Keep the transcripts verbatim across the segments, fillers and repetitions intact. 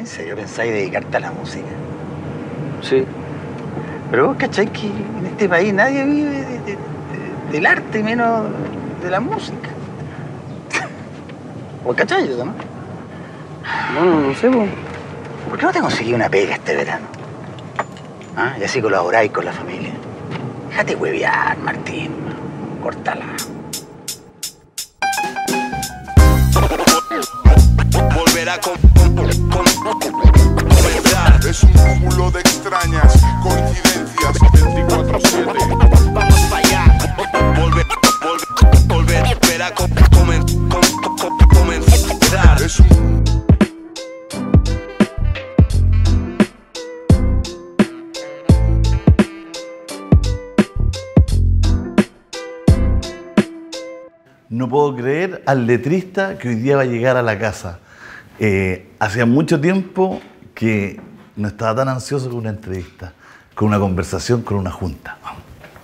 ¿En serio pensáis dedicarte a la música? Sí. Pero vos cachai que en este país nadie vive de, de, de, del arte, menos de la música. ¿Vos cachai eso, no? Bueno, no sé, pues. ¿Por qué no te conseguí una pega este verano? ¿Ah? Y así colaboráis con la familia. Déjate huevear, Martín. Córtala. Volverá con, con, con, comenzar. Es un cúmulo de extrañas coincidencias. Veinticuatro siete. Vamos para allá. Volver, volver, volver, volverá con, comen, con, con, comenzar. Es un No puedo creer al letrista que hoy día va a llegar a la casa. Eh, hacía mucho tiempo que no estaba tan ansioso con una entrevista, con una conversación, con una junta. Vamos.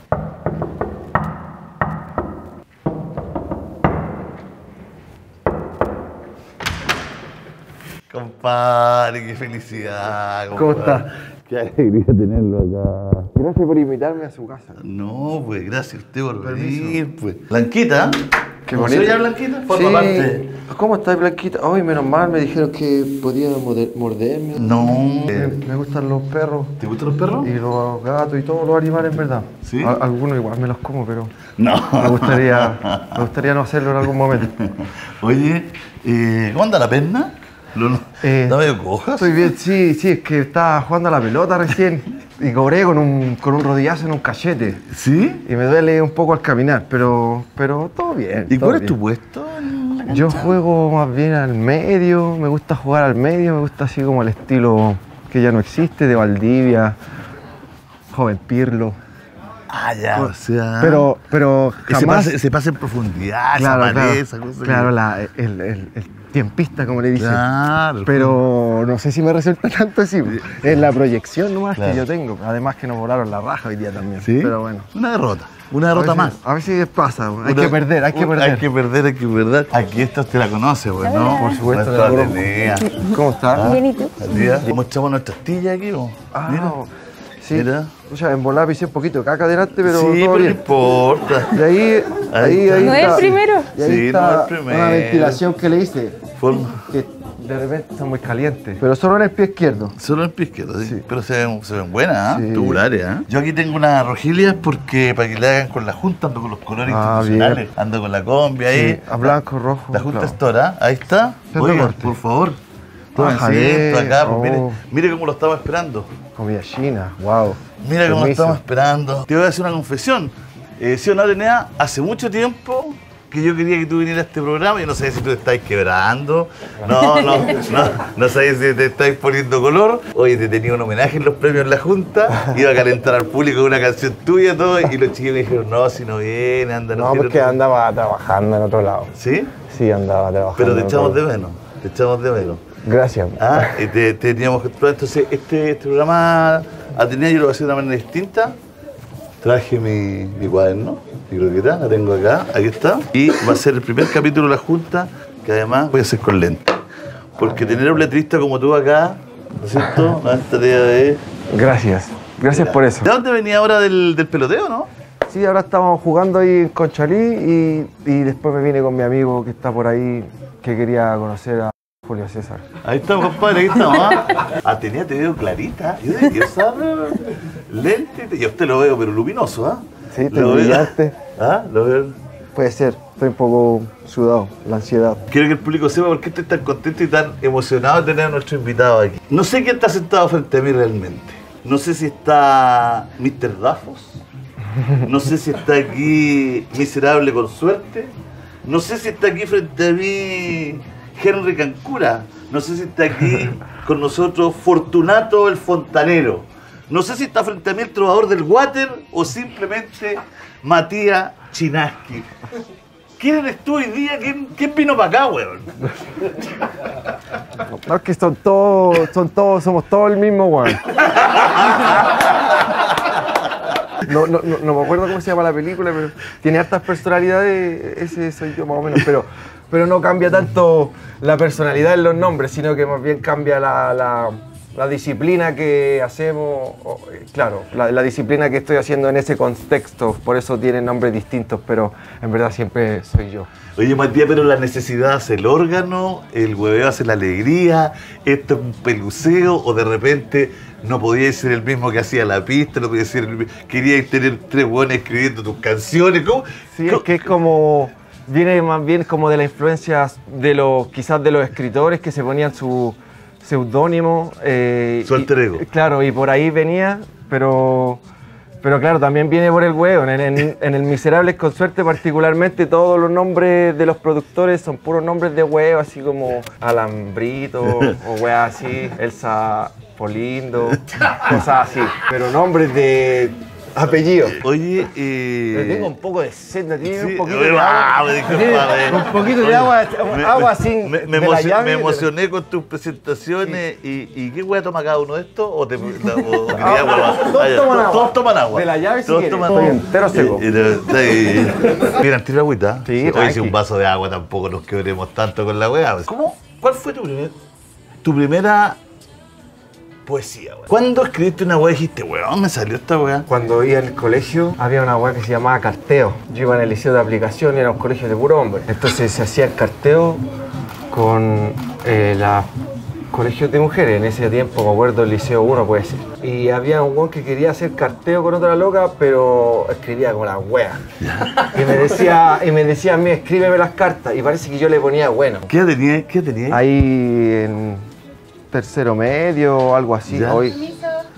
Compadre, qué felicidad. Compadre. ¿Cómo está? Qué alegría tenerlo acá. Gracias por invitarme a su casa. No, pues gracias a usted por Permiso. venir. Pues. Blanquita. Qué ¿Conoció bonito. ya Blanquita? Forma Sí. parte. ¿Cómo estás, Blanquita? Ay, menos mal, me dijeron que podía moder- morderme. No. Me, me gustan los perros ¿Te gustan los perros? y los gatos y todos los animales, en verdad. ¿Sí? A- algunos igual me los como, pero No. me gustaría, me gustaría no hacerlo en algún momento. Oye, eh, ¿cómo anda la perna? ¿Lo- no- Eh, ¿Está medio coja? Estoy bien, sí, sí, es que estaba jugando a la pelota recién y cobré con un, con un rodillazo en un cachete. ¿Sí? Y me duele un poco al caminar, pero, pero todo bien. ¿Y todo cuál es bien. tu puesto en la cancha? Yo juego más bien al medio, me gusta jugar al medio, me gusta así como el estilo que ya no existe, de Valdivia, Joven Pirlo. Ah, ya, o sea... Pero, pero Ese jamás... pase, ese pase en profundidad, claro, esa claro, pared, esa cosa. claro, que- la- el, el- el tiempista, como le dicen. Claro. Pero no sé si me resulta tanto así. Es la proyección nomás Claro. que yo tengo. Además que nos volaron la raja hoy día también. ¿Sí? Pero bueno. Una derrota. Una A derrota veces- más. A veces pasa, hay Una- que perder, hay que una- perder. Hay que perder, hay que perder. Aquí esta usted la conoce, pues, ¿no? Por supuesto, Nuestra la conozco. Atenea. ¿Cómo está? Bien, ¿y tú? Al día. ¿Cómo echamos nuestras tillas aquí, vos? Ah, Mira. sí. Mira. O sea, en volada pisé un poquito de caca adelante, pero sí, todo pero no bien. importa. Y ahí, Ahí ahí, está. ahí ¿No es está- el primero? Y ahí Sí, está no es el primero. una ventilación que le hice, Forma. que de repente está muy caliente. Pero solo en el pie izquierdo. Solo en pie izquierdo, sí. Sí. Pero se ven, se ven buenas, ¿eh? Sí. Tubulares, ¿eh? Yo aquí tengo unas rojilias porque para que le hagan con la junta, ando con los colores Ah, institucionales. bien. Ando con la combi ahí. Sí, a blanco, rojo. La junta claro. Estora, ahí está. Centro Oiga, Norte. por favor. Tome Ah, Javier, asiento acá, pues, oh. mire, mire cómo lo estamos esperando. Comida china, wow. Mira cómo lo Permiso. estamos esperando. Te voy a hacer una confesión. Eh, ¿Sí o no, Atenea? Hace mucho tiempo que yo quería que tú vinieras a este programa. Yo no sé si tú te estás quebrando. No, no, no. No sé si te estáis poniendo color. Oye, te tenía un homenaje en los premios en la Junta. Iba a calentar al público con una canción tuya y todo. Y los chiquillos me dijeron, no, si no viene, anda. No, tiene porque otro-". andaba trabajando en otro lado. ¿Sí? Sí, andaba trabajando. Pero te en otro echamos de lado. menos. Te echamos de menos. Gracias. Ah, y te, te teníamos que... Entonces, este, este programa Atenea yo lo voy a hacer de una manera distinta. Traje mi, mi cuaderno, mi croqueta, la tengo acá, aquí está. Y va a ser el primer capítulo de la Junta, que además voy a hacer con lente. Porque tener a un letrista como tú acá, ¿no es cierto? Una tarea de... Gracias. Gracias por eso. ¿De dónde venía ahora del, del peloteo, no? Sí, ahora estamos jugando ahí en Conchalí y, y después me vine con mi amigo que está por ahí, que quería conocer a Julio César. Ahí estamos, compadre, ahí estamos. ¿Ah? Atenea te veo clarita. Yo debería usar lente. Yo usted lo veo, pero luminoso, ¿ah? Sí, te Lo veo- brillante. ¿Ah? Lo veo. Puede ser, estoy un poco sudado, la ansiedad. Quiero que el público sepa por qué estoy tan contento y tan emocionado de tener a nuestro invitado aquí. No sé quién está sentado frente a mí realmente. No sé si está mister Rafos. No sé si está aquí Miserable con Suerte. No sé si está aquí frente a mí Henry Cancura. No sé si está aquí con nosotros Fortunato el Fontanero. No sé si está frente a mí el trovador del water o simplemente Matías Chinaski. ¿Quién eres tú hoy día? ¿Quién, quién vino para acá, weón? No, es que son todos, son todos, somos todos el mismo, weón. No, no, no, no me acuerdo cómo se llama la película, pero tiene hartas personalidades, ese soy yo más o menos, pero, pero no cambia tanto la personalidad en los nombres, sino que más bien cambia la, la, la disciplina que hacemos, o, claro, la, la disciplina que estoy haciendo en ese contexto, por eso tienen nombres distintos, pero en verdad siempre soy yo. Oye, Matías, pero la necesidad hace el órgano, el hueveo hace la alegría, esto es un peluceo, o de repente no podíais ser el mismo que hacía la pista, no podíais ser el mismo, queríais tener tres buenos escribiendo tus canciones, ¿cómo? Sí, ¿Cómo? es que es como, viene más bien como de la influencia de los, quizás de los escritores que se ponían su seudónimo. Eh, Su alter ego. Y, claro, y por ahí venía, pero... Pero claro, también viene por el huevo. En, en, en el Miserables con Suerte particularmente todos los nombres de los productores son puros nombres de huevo, así como Alambrito o weas así, Elsa Polindo, cosas así. Pero nombres de apellidos. Oye, eh... Pero tengo un poco de sed, ¿no tiene? Sí, Un poquito oye, de ah, agua. me dijo, ¿Tiene padre. un poquito de Oye, agua, me- agua me- sin Me, me, de la emocio- llave, me de la- emocioné con tus presentaciones y, y ¿qué hueá toma cada uno de estos? ¿O te, o, o quería agua más? Todos Ah, ya, toman to- agua. Todos toman agua. De la llave si Todos quieren. toman Estoy agua. entero seco. Y- y- y- Mira, tira agüita. Sí, Oye, tranqui. si un vaso de agua tampoco nos quebremos tanto con la hueá. ¿Cómo? ¿Cuál fue tu, primer, tu primera poesía, weón? ¿Cuándo escribiste una hueá y dijiste, weón, me salió esta hueá? Cuando iba en el colegio había una weá que se llamaba carteo. Yo iba en el liceo de aplicación y era un colegio de puro hombre. Entonces se hacía el carteo con eh, los colegios de mujeres. En ese tiempo, me acuerdo, el liceo uno puede ser. Y había un weón que quería hacer carteo con otra loca, pero escribía como la wea. Y me decía, y me decía a mí, escríbeme las cartas. Y parece que yo le ponía bueno. ¿Qué edad tenías? ¿Qué tenías? Ahí en tercero medio o algo así. Ya. Hoy.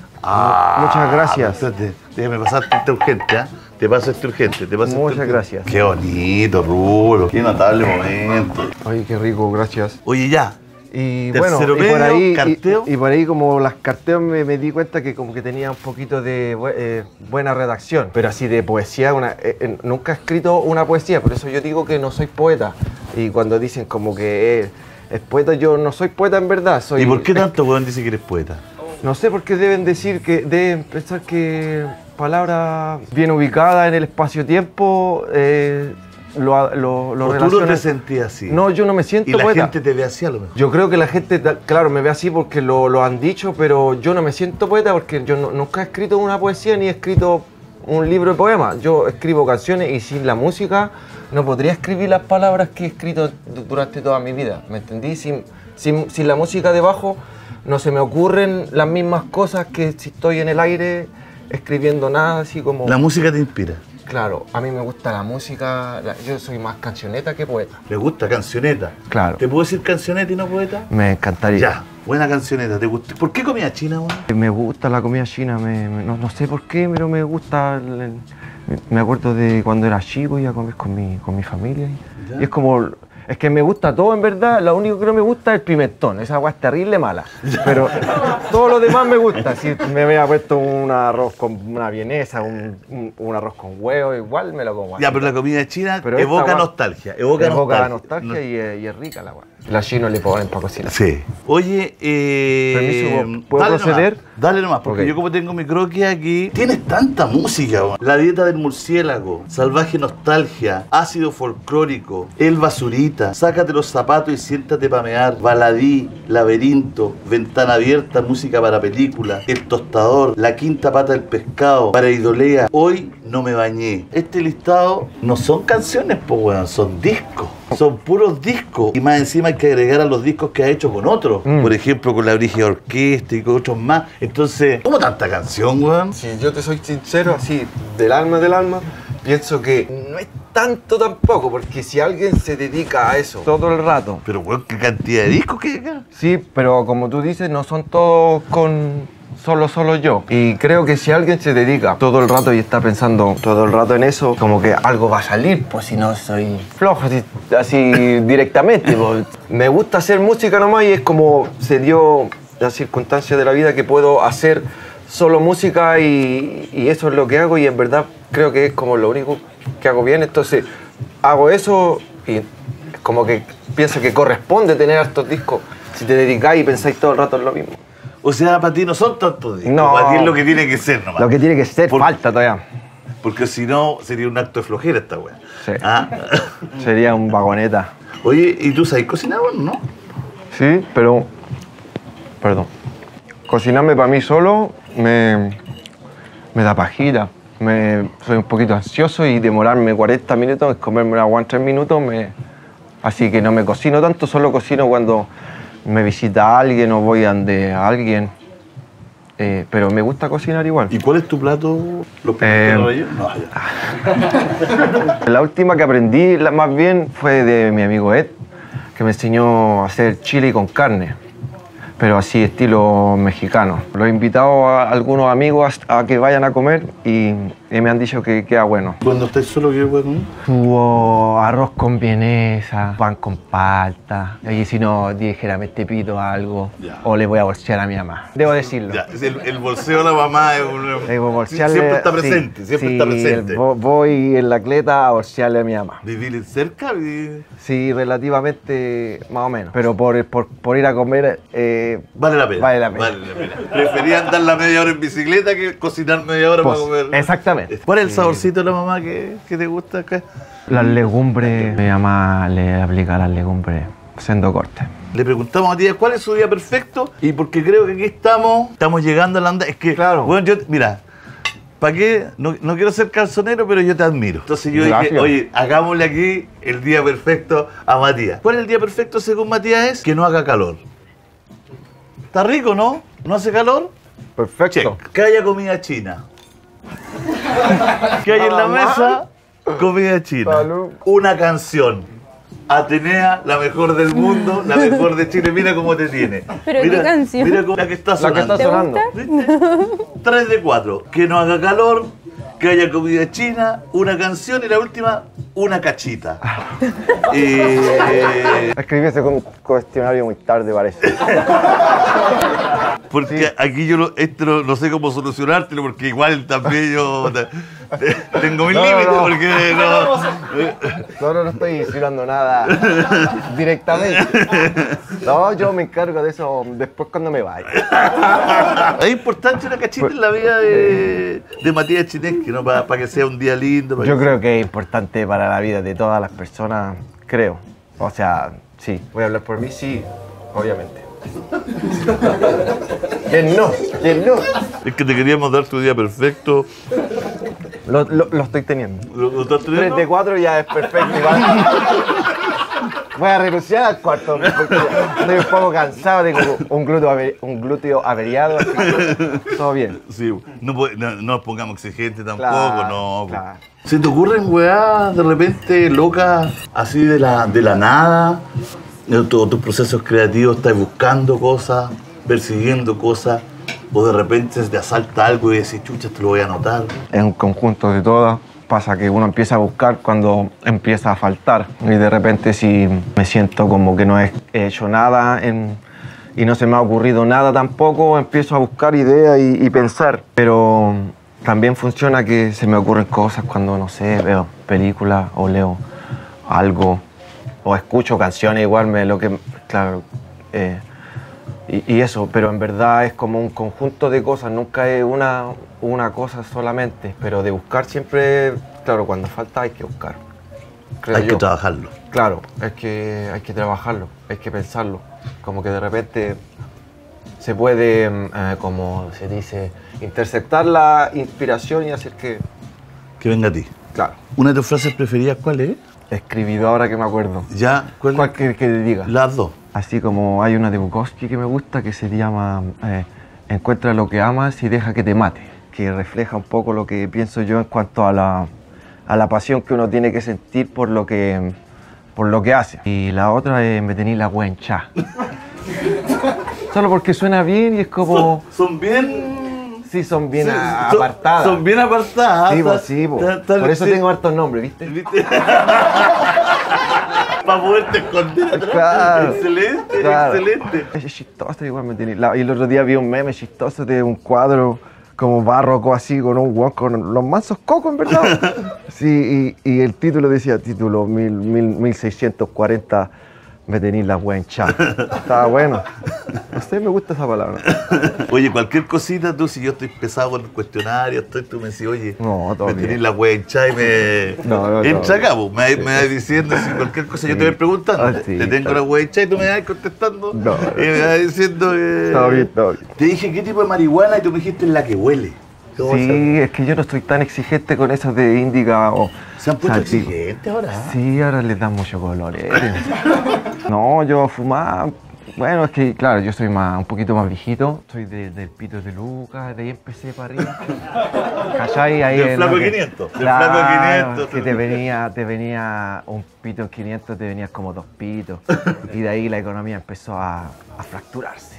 Ah, Muchas gracias. Espérate, déjame pasarte este urgente, ¿ah? Te paso este urgente, te paso este Muchas urgente. gracias. Qué bonito, Rulo. Qué notable momento. Ay, qué rico, gracias. Oye, ya. Y Tercero bueno, y medio, por ahí, carteo. y, y por ahí como las carteos me, me di cuenta que como que tenía un poquito de bu- eh, buena redacción, pero así de poesía, una, eh, eh, nunca he escrito una poesía, por eso yo digo que no soy poeta. Y cuando dicen como que eh, es poeta, yo no soy poeta en verdad, soy... ¿Y por qué tanto weón dice que eres poeta? No sé por qué deben decir que, deben pensar que palabras bien ubicadas en el espacio-tiempo eh, lo, lo, lo ¿O tú no te relacionan- sentías así? No, yo no me siento Y la poeta. gente te ve así a lo mejor. Yo creo que la gente, ta- claro, me ve así porque lo, lo han dicho, pero yo no me siento poeta porque yo no- nunca he escrito una poesía ni he escrito un libro de poemas. Yo escribo canciones y sin la música no podría escribir las palabras que he escrito du- durante toda mi vida, ¿me entendí? Sin, sin, sin la música debajo no se me ocurren las mismas cosas que si estoy en el aire escribiendo nada, así como... La música te inspira. Claro, a mí me gusta la música, la- yo soy más cancioneta que poeta. ¿Te gusta cancioneta? Claro. ¿Te puedo decir cancioneta y no poeta? Me encantaría. Ya, buena cancioneta. ¿Te gusta? ¿Por qué comida china, weón? Me gusta la comida china, me- me- no, no sé por qué, pero me gusta. el- el- me acuerdo de cuando era chico, iba a comer con mi, con mi familia. Y, Ya. y es como, es que me gusta todo en verdad, lo único que no me gusta es el pimentón, esa agua es terrible mala. Pero todo lo demás me gusta. Si me hubiera puesto un arroz con una vienesa, un, un- un arroz con huevo, igual me lo como. Ya, pero la comida china Pero esta evoca weá- nostalgia. Evoca, Evoca la nostalgia. nostalgia y, es- y es rica la agua. Los chinos le ponen para cocinar. Sí. Oye, eh. Permiso, ¿puedo dale proceder? Nomás, dale nomás, porque Ok. yo como tengo mi croquis aquí. Tienes tanta música, weón. La dieta del murciélago, salvaje nostalgia, ácido folclórico, el basurita, sácate los zapatos y siéntate pa' mear, baladí, laberinto, ventana abierta, música para película, el tostador, la quinta pata del pescado, para idolea, hoy no me bañé. Este listado no son canciones, po weón, son discos. Son puros discos. Y más encima hay que agregar a los discos que ha hecho con otros. Mm. Por ejemplo, con la Brígida Orquesta y con otros más. Entonces, ¿cómo tanta canción, weón? Si yo te soy sincero, así, del alma del alma, pienso que no es tanto tampoco, porque si alguien se dedica a eso todo el rato. Pero, weón, qué cantidad de discos que hay acá. Sí, pero como tú dices, no son todos con solo, solo yo. Y creo que si alguien se dedica todo el rato y está pensando todo el rato en eso, como que algo va a salir, pues si no soy flojo, así, así directamente. Pues. Me gusta hacer música nomás y es como se dio la circunstancia de la vida que puedo hacer solo música y, y eso es lo que hago y en verdad creo que es como lo único que hago bien. Entonces hago eso y como que pienso que corresponde tener estos discos si te dedicáis y pensáis todo el rato en lo mismo. O sea, para ti no son tantos discos. No. Para ti es lo que tiene que ser nomás. Lo que tiene que ser, Por- falta todavía. Porque si no, sería un acto de flojera esta weá. Sí. Ah. Sería un vagoneta. Oye, ¿y tú sabes cocinar, no? Sí, pero... Perdón. Cocinarme para mí solo me, me da pajita. Me, soy un poquito ansioso y demorarme cuarenta minutos, comerme una agua en tres minutos, me, así que no me cocino tanto, solo cocino cuando me visita alguien o voy ante alguien. Eh, pero me gusta cocinar igual. ¿Y cuál es tu plato? ¿Los Eh, rellenos? No, ya. La última que aprendí, la, más bien, fue de mi amigo Ed, que me enseñó a hacer chili con carne, pero así estilo mexicano. Lo he invitado a algunos amigos a, a que vayan a comer y, y me han dicho que queda bueno. Cuando estés solo, ¿qué bueno? Hubo arroz con vienesa, pan con palta, y si no, dijérame, te pido algo, Ya. o le voy a bolsear a mi mamá. Debo decirlo. Ya, el, el bolseo de la mamá es un... Debo bolsearle, siempre está sí, presente, siempre sí, está presente. vo- voy en la cleta a bolsearle a mi mamá. ¿Vivir cerca? ¿Vivir? Sí, relativamente más o menos. Pero por, por, por ir a comer, eh, Vale la pena. Vale la pena. Vale la pena. Prefería andar la media hora en bicicleta que cocinar media hora pues, para comer. exactamente. ¿Cuál es el saborcito de la mamá que, que te gusta acá? Las legumbres, mi mamá le aplica las legumbres siendo corte. Le preguntamos a ti cuál es su día perfecto y porque creo que aquí estamos, estamos llegando a la anda. Es que, Claro. bueno, yo, mira, ¿para qué? No, no quiero ser calzonero, pero yo te admiro. Entonces yo Gracias. dije, oye, hagámosle aquí el día perfecto a Matías. ¿Cuál es el día perfecto según Matías? Es que no haga calor. Está rico, ¿no? ¿No hace calor? Perfecto. Check. Que haya comida china. Que haya en la mesa comida china. Salud. Una canción. Atenea, la mejor del mundo, la mejor de Chile. Mira cómo te tiene. ¿Pero mira, qué canción? Mira cómo, la que está La que sonando. está sonando. ¿Viste? Tres de cuatro. Que no haga calor, que haya comida china, una canción y la última, una cachita. Eh, Escribí ese con- cuestionario muy tarde, parece. Porque Sí. aquí yo lo- esto no, no sé cómo solucionártelo, porque igual también yo te- te- tengo mis No, límites, no. porque no. No, no, no estoy insinuando nada directamente. No, yo me encargo de eso después cuando me vaya. Es importante una cachita en la vida de, de Matías Chinesky, ¿no? Para que sea un día lindo. para Yo que- creo que es importante para la vida de todas las personas, creo. O sea, sí. Voy a hablar por mí, sí, obviamente. ¿Quién no? ¿Quién no? Es que te queríamos dar tu día perfecto. Lo, lo, lo estoy teniendo. ¿Lo, lo estás teniendo? tres de cuatro ya es perfecto. igual. Voy a renunciar al cuarto porque estoy un poco cansado, tengo un glúteo, ave- un glúteo averiado, así que todo bien. Sí, no, puede- no, no nos pongamos exigentes tampoco, Claro, no. claro. ¿Se te ocurren weá de repente locas, así de la, de la nada? En tu- tus procesos creativos, estás buscando cosas, persiguiendo cosas, o de repente se te asalta algo y decís, chucha, te lo voy a anotar. Es un conjunto de todas. Pasa que uno empieza a buscar cuando empieza a faltar. Y de repente si me siento como que no he hecho nada en- y no se me ha ocurrido nada tampoco, empiezo a buscar ideas y, y pensar. Pero también funciona que se me ocurren cosas cuando, no sé, veo películas o leo algo o escucho canciones igual, me lo que, claro, eh, y, y eso, pero en verdad es como un conjunto de cosas, nunca es una, una cosa solamente, pero de buscar siempre, claro, cuando falta hay que buscar. creo Hay yo. que trabajarlo. Claro, es que hay que trabajarlo, hay que pensarlo. Como que de repente se puede, eh, como se dice, interceptar la inspiración y hacer que, Que venga a ti. claro, ¿Una de tus frases preferidas cuál es? escribido ahora que me acuerdo. Ya, ¿cuál? ¿Cuál que, que te diga? Las dos. Así como hay una de Bukowski que me gusta que se llama eh, Encuentra lo que amas y deja que te mate, que refleja un poco lo que pienso yo en cuanto a la, a la pasión que uno tiene que sentir por lo que, por lo que hace. Y la otra es Me tení la huencha. Solo porque suena bien y es como... Son, son bien... Sí, son bien sí, a- son- apartadas. Son bien apartadas. Sí, Está- pues, sí, pues. está- está- Por eso sí. tengo hartos nombres, ¿viste? ¿Viste? Para poderte esconder atrás. Claro, Excelente, claro. excelente. Es chistoso, igual me tiene. la- Y el otro día vi un meme chistoso de un cuadro como barroco así, con un guan con los mansos cocos, en verdad. Sí, y, y el título decía, título mil, mil, mil seiscientos cuarenta, me tenéis la wea hinchada. Estaba bueno. No sé, me gusta esa palabra. Oye, cualquier cosita, tú, si yo estoy pesado con el cuestionario, estoy, tú me decís, oye, No, todo me bien. tenés la wea hinchada y me... No, no, Entra todo acá, pues, me, me vas diciendo si cualquier cosa yo te voy preguntando. Ah, sí, te tengo está la wea hinchada y tú me vas contestando. No. Y me vas diciendo que... Todo bien, todo bien. Te dije qué tipo de marihuana y tú me dijiste la que huele. ¿Cómo se- Sí, es que yo no estoy tan exigente con eso de índica o... Se han puesto salpico. exigentes ahora. Sí, ahora les dan mucho color. eh. No, yo fumaba... Bueno, es que, claro, yo soy más, un poquito más viejito. Soy de- del Pito de Lucas, de ahí empecé para arriba. ¿Cachai? Ahí Del en Flaco lo que- quinientos, del Claro, Flaco quinientos. que te venía, te venía un pito en quinientos, te venías como dos pitos. Y de ahí la economía empezó a, a fracturarse.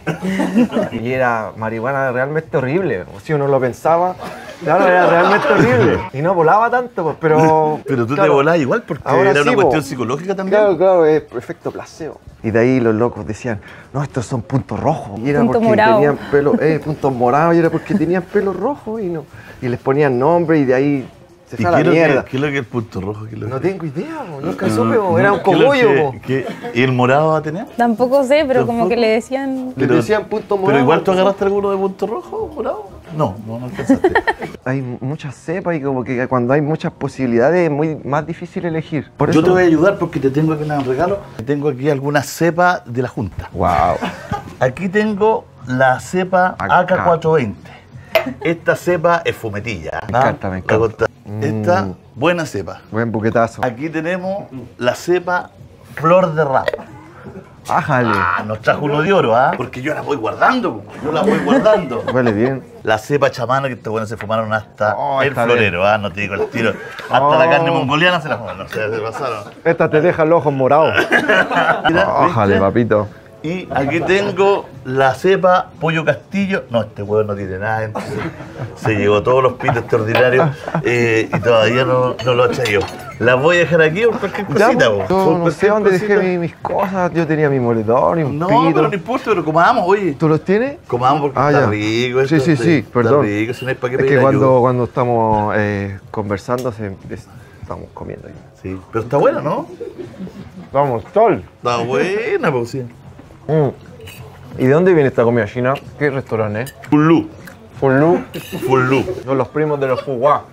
Y era marihuana realmente horrible. Si uno lo pensaba, claro, era realmente horrible. Y no volaba tanto, pues, pero... Pero tú claro, te volás igual porque ahora era sí, una po. cuestión psicológica también. Claro, claro, es efecto placebo. Y de ahí los locos decían, no, estos son puntos rojos. Y era Punto porque morado. tenían pelo, eh, puntos morados, y era porque tenían pelo rojo y no. Y les ponían nombre y de ahí se ¿Y fue a qué la es lo que- mierda. ¿Qué es lo que es el punto rojo? ¿Qué es lo No que- tengo idea, po, nunca No, supe, po, no, era un ¿qué es lo cogollo, que- po. qué- ¿Y el morado va a tener? Tampoco sé, pero como ¿Tampoco? que le decían... Les decían punto morado. Pero igual tú agarraste alguno de punto rojo, morado. No, no, no alcanzaste. Hay muchas cepas y como que cuando hay muchas posibilidades es muy más difícil elegir. Por Yo eso... te voy a ayudar porque te tengo aquí un regalo. Tengo aquí algunas cepas de la Junta. Wow. Aquí tengo la cepa Acá. A K cuatrocientos veinte. Esta cepa es fumetilla. Me encanta, me Te voy a encanta. contar. Esta, buena cepa. Buen buquetazo. Aquí tenemos la cepa Flor de Rap. Ájale. Ah, nos trajo uno de oro, ¿ah? Porque yo la voy guardando, yo la voy guardando. Huele bien. La cepa chamana, que estos buenos se fumaron hasta Oh, el está florero, ¿ah? No te digo el tiro. Hasta Oh. la carne mongoliana se la fumaron, o sea, se pasaron. Esta te deja los ojos morados. Mira, Ájale, ¿viste? papito. Y aquí tengo la cepa Pollo Castillo. No, este huevo no tiene nada. Entonces, se llevó todos los pitos extraordinarios eh, y todavía no, no lo he hecho yo. Las voy a dejar aquí por cualquier Ya, cosita. pues, po. yo Por no sé cualquier dónde cosita. dejé mi- mis cosas. Yo tenía mi moledor y un No, pito. pero no importa, pero comamos, oye. ¿Tú los tienes? Comamos porque Ah, está ya. rico. Sí, esto, sí, sí, está perdón. rico, si no hay para qué Es pedir que cuando, ayuda. cuando estamos eh, conversando, se- es- estamos comiendo. Sí, pero está bueno, ¿no? Vamos, Sol. Está buena, pues sí. Mm. ¿Y de dónde viene esta comida china? ¿Qué restaurante es? Fulú. Fulú. Fulú. Son los primos de los Fuguá.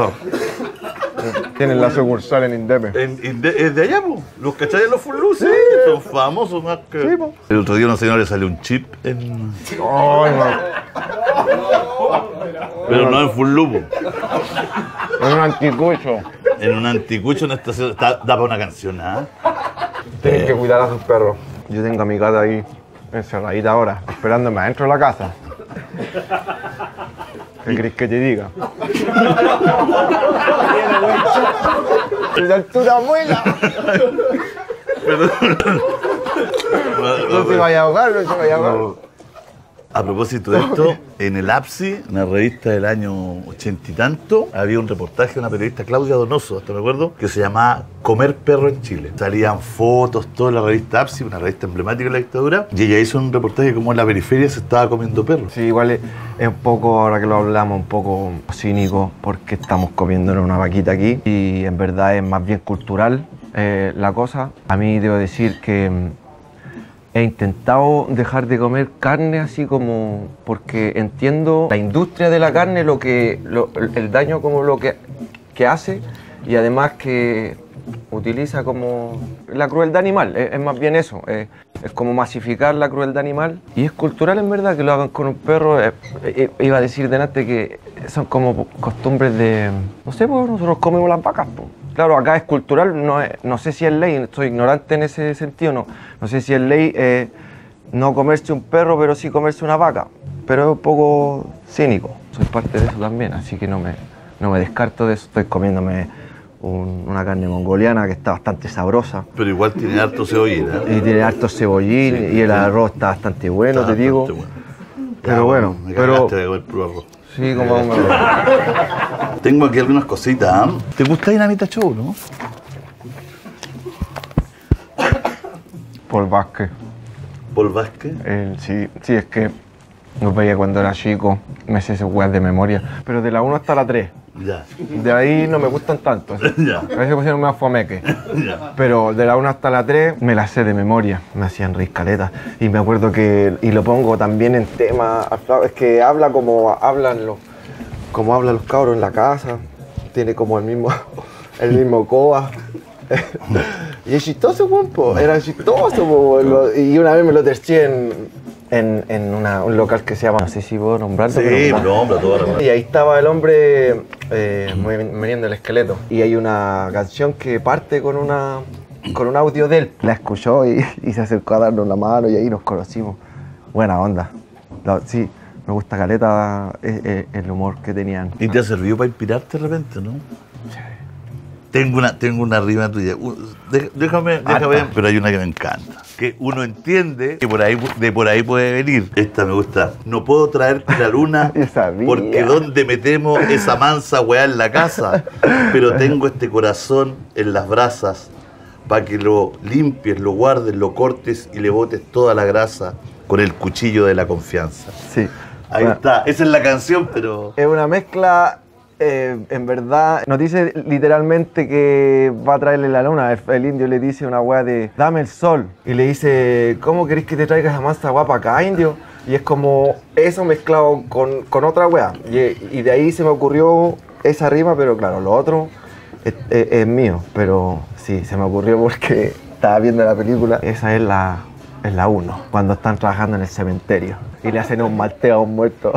Tienen la sucursal en Indepe. En- en de- ¿Es de allá, po? ¿Los cachai de los Fulú? Sí. Son famosos más que... Sí, po. El otro día a una señora le salió un chip en... Ay, no. Pero no en Fulú, po. Es un anticucho. En un anticucho en esta ciudad. Está- Da para una canción, ¿ah? Tienen que cuidar a sus perros. Yo tengo a mi gata ahí, encerradita ahora, esperándome adentro de la casa. ¿Qué crees que te diga? ¡De altura abuela! No se vaya a ahogar, no se vaya a ahogar. A propósito de esto, en el A P S I, una revista del año ochenta y tanto, había un reportaje de una periodista, Claudia Donoso, hasta me acuerdo, que se llamaba Comer perro en Chile. Salían fotos, toda la revista A P S I, una revista emblemática de la dictadura, y ella hizo un reportaje de cómo en la periferia se estaba comiendo perros. Sí, igual es, es un poco, ahora que lo hablamos, un poco cínico porque estamos comiéndonos una vaquita aquí y en verdad es más bien cultural eh, la cosa. A mí debo decir que mm, he intentado dejar de comer carne así como porque entiendo la industria de la carne, lo que, lo- el el daño como lo que, que hace y además que utiliza como la crueldad animal, es, es más bien eso, eh, es como masificar la crueldad animal y es cultural en verdad que lo hagan con un perro. eh, eh, iba a decir delante que son como costumbres de, no sé, pues nosotros comemos las vacas, pues. Claro, acá es cultural, no, es- no sé si es ley, estoy ignorante en ese sentido, no, no sé si es ley eh, no comerse un perro, pero sí comerse una vaca, pero es un poco cínico, soy parte de eso también, así que no me, no me descarto de eso, estoy comiéndome un- una carne mongoliana que está bastante sabrosa Pero igual tiene harto cebollín, ¿eh? y tiene harto cebollín Sí, y el sí. arroz está bastante bueno, Está te digo, bastante bueno. pero Ya, bueno, me pero- cagaste de comer puro arroz. sí, como me... Tengo aquí algunas cositas, ¿ah? ¿Te gusta Dinamita Show, no? Paul Vázquez. Paul Vázquez. Eh, sí, sí, es que los veía cuando era chico, me sé esas weas de memoria. Pero de la uno hasta la tres. Ya. De ahí no me gustan tanto. Ya. A veces pusieron más fomeque. Ya. Pero de la una hasta la tres me las sé de memoria. Me hacían reír caleta. Y me acuerdo que, y lo pongo también en tema, es que habla como hablan los, como hablan los cabros en la casa. Tiene como el mismo, el mismo coa. Y es chistoso, po. Era chistoso, po. Lo- Y una vez me lo tercié en, en, en una- un local que se llama, no sé si puedo nombrarlo, Sí, pero pero hombre, todo y ahí estaba el hombre eh, moviendo el esqueleto. Y hay una canción que parte con una con un audio de él. La escuchó y, y se acercó a darnos la mano y ahí nos conocimos. Buena onda. Lo- sí, me gusta caleta eh, eh, el humor que tenían. ¿Y te ha servido para inspirarte de repente, no? Tengo una, tengo una rima tuya. Uh, dé- Déjame, déjame, Harta. pero hay una que me encanta. Que uno entiende que por ahí, de por ahí puede venir. Esta me gusta. No puedo traerte la luna Yo sabía. porque donde metemos esa mansa weá en la casa. Pero tengo este corazón en las brasas para que lo limpies, lo guardes, lo cortes y le botes toda la grasa con el cuchillo de la confianza. Sí. Ahí Bueno, está. Esa es la canción, pero... es una mezcla, eh, en verdad, nos dice literalmente que va a traerle la luna. El, el indio le dice una weá de, dame el sol. Y le dice, ¿cómo querés que te traiga esa mansa guapa acá, indio? Y es como eso mezclado con, con otra weá. Y, y de ahí se me ocurrió esa rima, pero claro, lo otro es, es- es mío. Pero sí, se me ocurrió porque estaba viendo la película. Esa es la... Es la uno, cuando están trabajando en el cementerio y le hacen un malteo a un muerto.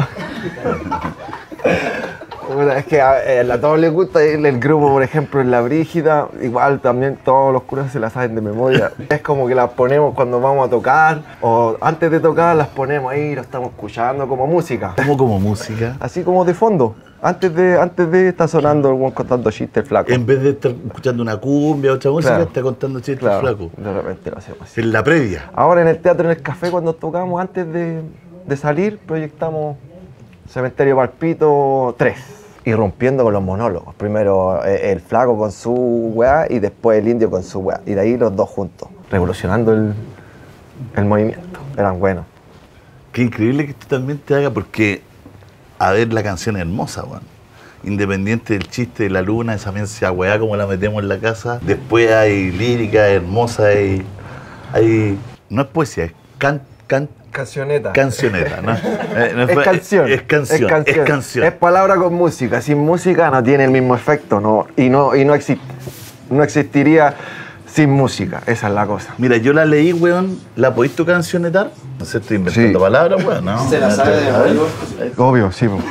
Bueno, es que a, eh, a todos les gusta el, el grupo, por ejemplo, en La Brígida, igual también todos los curas se las saben de memoria. Es como que las ponemos cuando vamos a tocar o antes de tocar las ponemos ahí, lo estamos escuchando como música. ¿Cómo como música? Así como de fondo, antes de, antes de estar sonando el weón contando chistes el flaco. En vez de estar escuchando una cumbia o otra música, Claro. está contando chistes Claro, flaco. de repente lo hacemos así. En la previa. Ahora en el teatro, en el café, cuando tocamos, antes de, de salir, proyectamos Cementerio Palpito tres. Irrumpiendo con los monólogos. Primero eh, el flaco con su weá y después el indio con su weá. Y de ahí los dos juntos, revolucionando el, el movimiento. Eran buenos. Qué increíble que esto también te haga, porque, a ver, la canción es hermosa, weón. Independiente del chiste de la luna, esa mensa weá como la metemos en la casa. Después hay lírica hermosa, hay. hay no es poesía, es can, can, Cancioneta. cancioneta, ¿no? Eh, no Es canción. Es canción. Es canción. Es palabra con música. Sin música no tiene el mismo efecto, no, y no, y no existe. No existiría sin música. Esa es la cosa. Mira, yo la leí, weón. ¿La podéis tu cancionetar? No sé, estoy inventando Sí. palabras, weón, ¿no? ¿Se la sabe de memoria? Obvio, sí. po.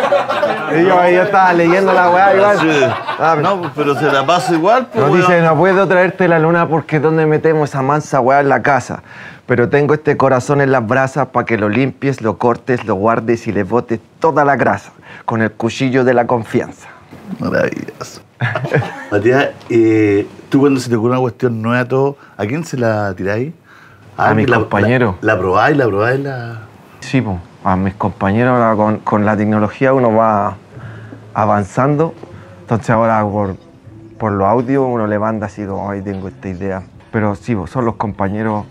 Y yo ahí estaba leyendo la weá igual. Sí. Ah, No, pero se la paso igual, pues, Nos weón. dice, no puedo traerte la luna porque es donde metemos esa mansa weá en la casa. Pero tengo este corazón en las brasas para que lo limpies, lo cortes, lo guardes y le botes toda la grasa con el cuchillo de la confianza. Maravilloso. Matías, eh, tú cuando se te ocurre una cuestión nueva a todo, ¿a quién se la tiráis? A mis la- compañeros. La, la probáis, la probáis, la... Sí, po. A mis compañeros ahora con, con la tecnología uno va avanzando. Entonces ahora por, por los audios uno le manda así como, ay, tengo esta idea. Pero sí, po, son los compañeros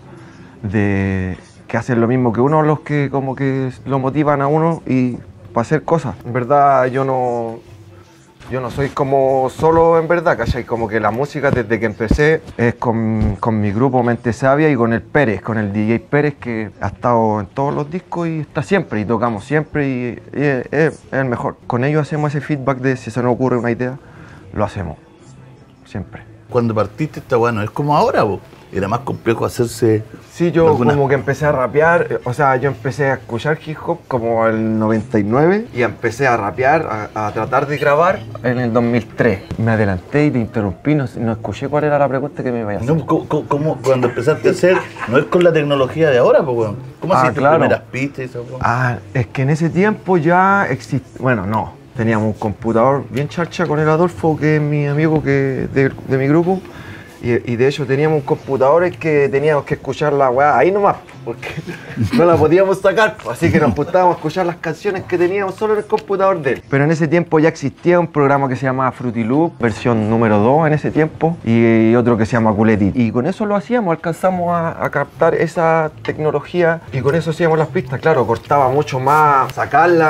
de, que hacen lo mismo que uno los que como que lo motivan a uno y para hacer cosas. En verdad yo no, yo no soy como solo en verdad, ¿cachai? Como que la música desde que empecé es con, con mi grupo Mente Sabia y con el Pérez, con el D J Pérez que ha estado en todos los discos y está siempre y tocamos siempre y, y es, es el mejor. Con ellos hacemos ese feedback de si se nos ocurre una idea, lo hacemos, siempre. Cuando partiste esta weá, no es como ahora, vos. Era más complejo hacerse... Sí, yo alguna- como que empecé a rapear, eh, o sea, yo empecé a escuchar hip hop como el noventa y nueve y empecé a rapear, a, a tratar de grabar en el dos mil tres. Me adelanté y te interrumpí, no, no escuché cuál era la pregunta que me iba a hacer. No, ¿cómo, cómo- cómo cuando empezaste a hacer, no es con la tecnología de ahora, pues, weón? ¿Cómo Ah, hacías tus claro. primeras pistas y eso, weón? Ah, es que en ese tiempo ya existía, bueno, no, teníamos un computador bien charcha con el Adolfo, que es mi amigo que, de, de mi grupo. Y, y de hecho teníamos un computador en que teníamos que escuchar la weá ahí nomás, porque no la podíamos sacar, así que nos juntábamos a escuchar las canciones que teníamos solo en el computador de él. Pero en ese tiempo ya existía un programa que se llamaba Fruity Loop, versión número dos en ese tiempo, y, y otro que se llama Culeti. Y con eso lo hacíamos, alcanzamos a, a captar esa tecnología y con eso hacíamos las pistas. Claro, costaba mucho más sacarla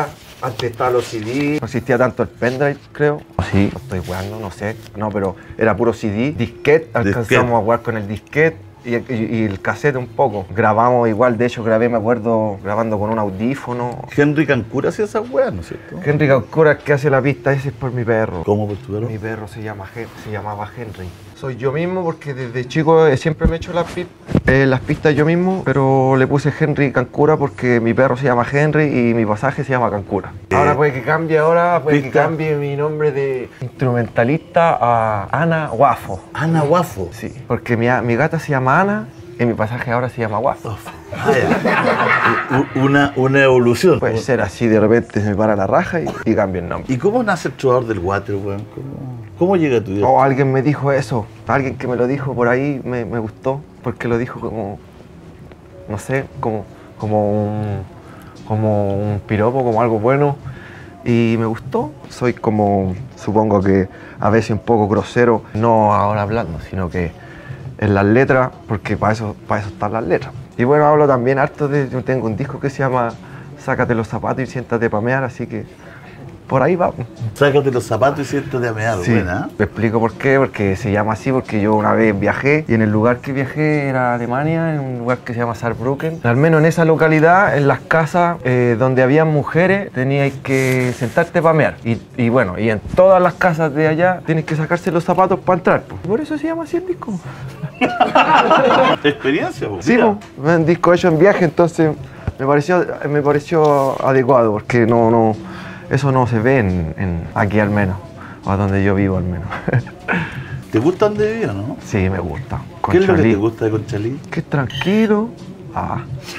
Antes estaban los C D, no existía tanto el pendrive, creo. Sí, estoy jugando, no sé. No, pero era puro C D, disquete, alcanzamos Disquete. a jugar con el disquete. Y, y- y el cassette un poco. Grabamos igual, de hecho grabé, me acuerdo, grabando con un audífono. Henry Cancura hacía esas weas, ¿no es cierto? Henry Cancura, que hace la pista, ese es por mi perro. ¿Cómo por tu perro? Mi perro se, llama, Hen- se llamaba Henry. Soy yo mismo porque desde chico eh, siempre me he hecho las, pi- eh, las pistas yo mismo, pero le puse Henry Cancura porque mi perro se llama Henry y mi pasaje se llama Cancura. Eh, Ahora puede que cambie, ahora puede que pista. cambie mi nombre de instrumentalista a Ana Guafo. Ana Guafo. Sí, porque mi, mi gata se llama Ana y mi pasaje ahora se llama Guafo. Ah, ya. U- una, una evolución. Puede ser así, de repente se me para la raja y, y cambio el nombre. ¿Y cómo nace el trovador del water, weón? ¿Cómo, cómo llega a tu vida? O alguien me dijo eso, alguien que me lo dijo por ahí me, me gustó, porque lo dijo como, no sé, como, como, un, como un piropo, como algo bueno, y me gustó. Soy como, supongo que a veces un poco grosero, no ahora hablando, sino que en las letras, porque para eso, para eso están las letras. Y bueno, hablo también harto de, yo tengo un disco que se llama Sácate los zapatos y siéntate pa' mear, así que por ahí va. Sácate los zapatos y siéntate a mear, Sí, buena, ¿eh? te explico por qué, porque se llama así, porque yo una vez viajé y en el lugar que viajé era Alemania, en un lugar que se llama Saarbrücken. Al menos en esa localidad, en las casas eh, donde había mujeres, teníais que sentarte para mear. Y, y bueno, y en todas las casas de allá tienes que sacarse los zapatos para entrar. Po. Por eso se llama así el disco. Experiencia, pues. Sí, mira. po, un disco hecho en viaje, entonces me pareció, me pareció adecuado, porque no, no, eso no se ve en, en- aquí al menos, o a donde yo vivo al menos. ¿Te gusta donde vivías, no? Sí, me gusta. ¿Qué es lo que Conchalí. te gusta de Conchalí? Que es tranquilo. Ah.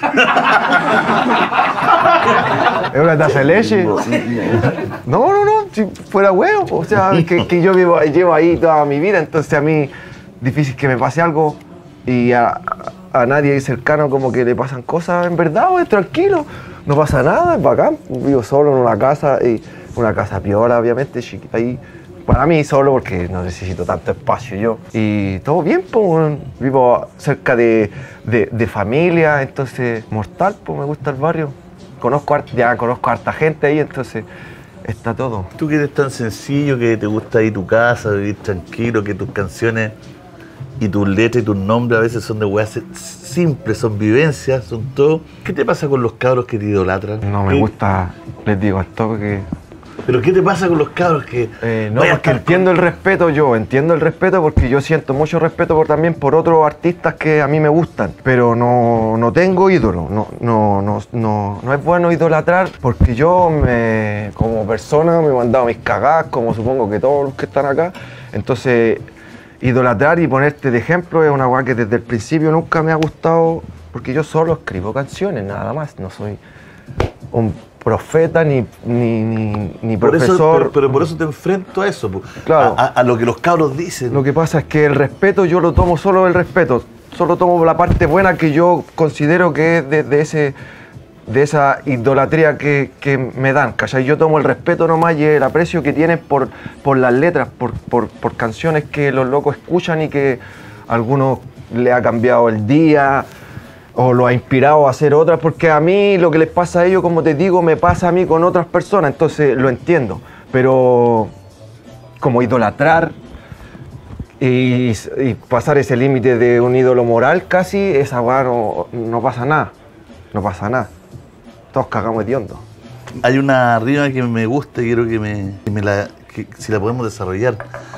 ¿Es una taza de leche? No, no, no, si fuera huevo. O sea, que, que yo vivo, llevo ahí toda mi vida, entonces a mí difícil que me pase algo y a, a nadie cercano como que le pasan cosas en verdad, es tranquilo. No pasa nada, es bacán. Vivo solo en una casa, y una casa piola, obviamente, chiquita ahí. Para mí solo porque no necesito tanto espacio yo. Y todo bien, pues, vivo cerca de, de, de familia, entonces mortal, pues me gusta el barrio. Conozco, hart- ya conozco a harta gente ahí, entonces está todo. Tú que eres tan sencillo, que te gusta ir a tu casa, vivir tranquilo, que tus canciones y tus letras y tus nombres a veces son de weas simples, son vivencias, son todo. ¿Qué te pasa con los cabros que te idolatran? No me ¿Qué- gusta, les digo al toque que... ¿Pero qué te pasa con los cabros que...? Eh, no, vaya a porque estar entiendo el respeto yo, entiendo el respeto porque yo siento mucho respeto por, también por otros artistas que a mí me gustan, pero no, no tengo ídolo, no, no, no, no, no es bueno idolatrar porque yo me, como persona me he mandado mis cagadas, como supongo que todos los que están acá, entonces idolatrar y ponerte de ejemplo es una cosa que desde el principio nunca me ha gustado porque yo solo escribo canciones, nada más, no soy un profeta ni, ni, ni, ni Por eso, profesor. pero, pero por eso te enfrento a eso, po. Claro. a, a- a lo que los cabros dicen. Lo que pasa es que el respeto yo lo tomo solo el respeto, solo tomo la parte buena que yo considero que es de, de ese, de esa idolatría que, que me dan, ¿cachai? Yo tomo el respeto nomás y el aprecio que tienen por, por las letras, por, por, por canciones que los locos escuchan y que a algunos le ha cambiado el día o lo ha inspirado a hacer otras, porque a mí lo que les pasa a ellos, como te digo, me pasa a mí con otras personas, entonces lo entiendo, pero como idolatrar y, y pasar ese límite de un ídolo moral casi, esa weá no, no pasa nada, no pasa nada, todos cagamos de hondo. Hay una rima que me gusta y quiero que me, que me la, que si la podemos desarrollar.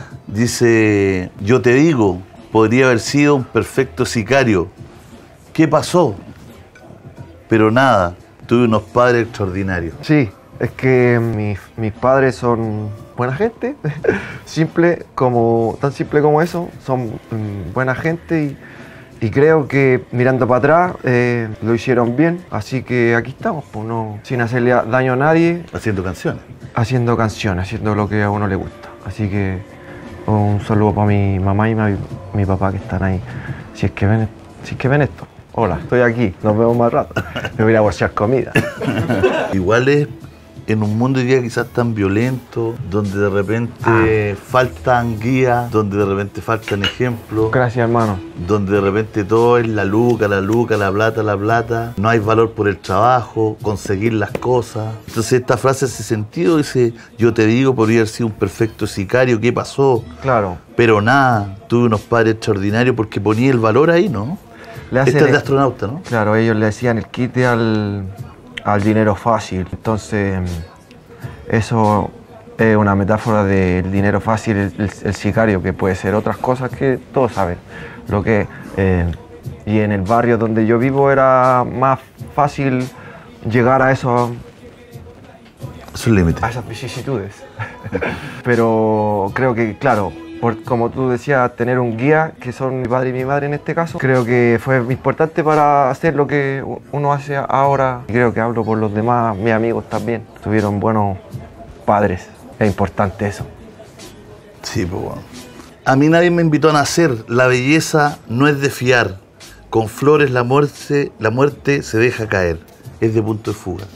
Dice, yo te digo, podría haber sido un perfecto sicario. ¿Qué pasó? Pero nada, tuve unos padres extraordinarios. Sí, es que mis, mis padres son buena gente, simple como, tan simple como eso, son mm, buena gente y, y creo que mirando para atrás eh, lo hicieron bien, así que aquí estamos, pues, no, sin hacerle a- daño a nadie, Haciendo canciones. haciendo canciones, haciendo lo que a uno le gusta. Así que un saludo para mi mamá y mi, mi papá que están ahí, si es que ven, si es que ven esto. Hola, estoy aquí, nos vemos más rato. Me voy a ir a bolsear comida. Igual es en un mundo hoy día quizás tan violento, donde de repente ah. faltan guías, donde de repente faltan ejemplos. Gracias, hermano. Donde de repente todo es la luca, la luca, la plata, la plata. No hay valor por el trabajo, conseguir las cosas. Entonces esta frase hace sentido, dice, yo te digo, podría haber sido un perfecto sicario, ¿qué pasó? Claro. Pero nada, tuve unos padres extraordinarios porque ponía el valor ahí, ¿no? Le este es de astronauta, ¿no? Claro, ellos le decían el quite al... al dinero fácil. Entonces, eso es una metáfora del dinero fácil, el, el, el sicario, que puede ser otras cosas que todos saben. Lo que, eh, y en el barrio donde yo vivo era más fácil llegar a esos Sus límites. A esas vicisitudes. Pero creo que, claro, por, como tú decías, tener un guía, que son mi padre y mi madre en este caso, creo que fue importante para hacer lo que uno hace ahora. Y creo que hablo por los demás, mis amigos también. Tuvieron buenos padres, es importante eso. Sí, pues bueno. A mí nadie me invitó a nacer, la belleza no es de fiar. Con flores la muerte, la muerte se deja caer, es de Punto de Fuga.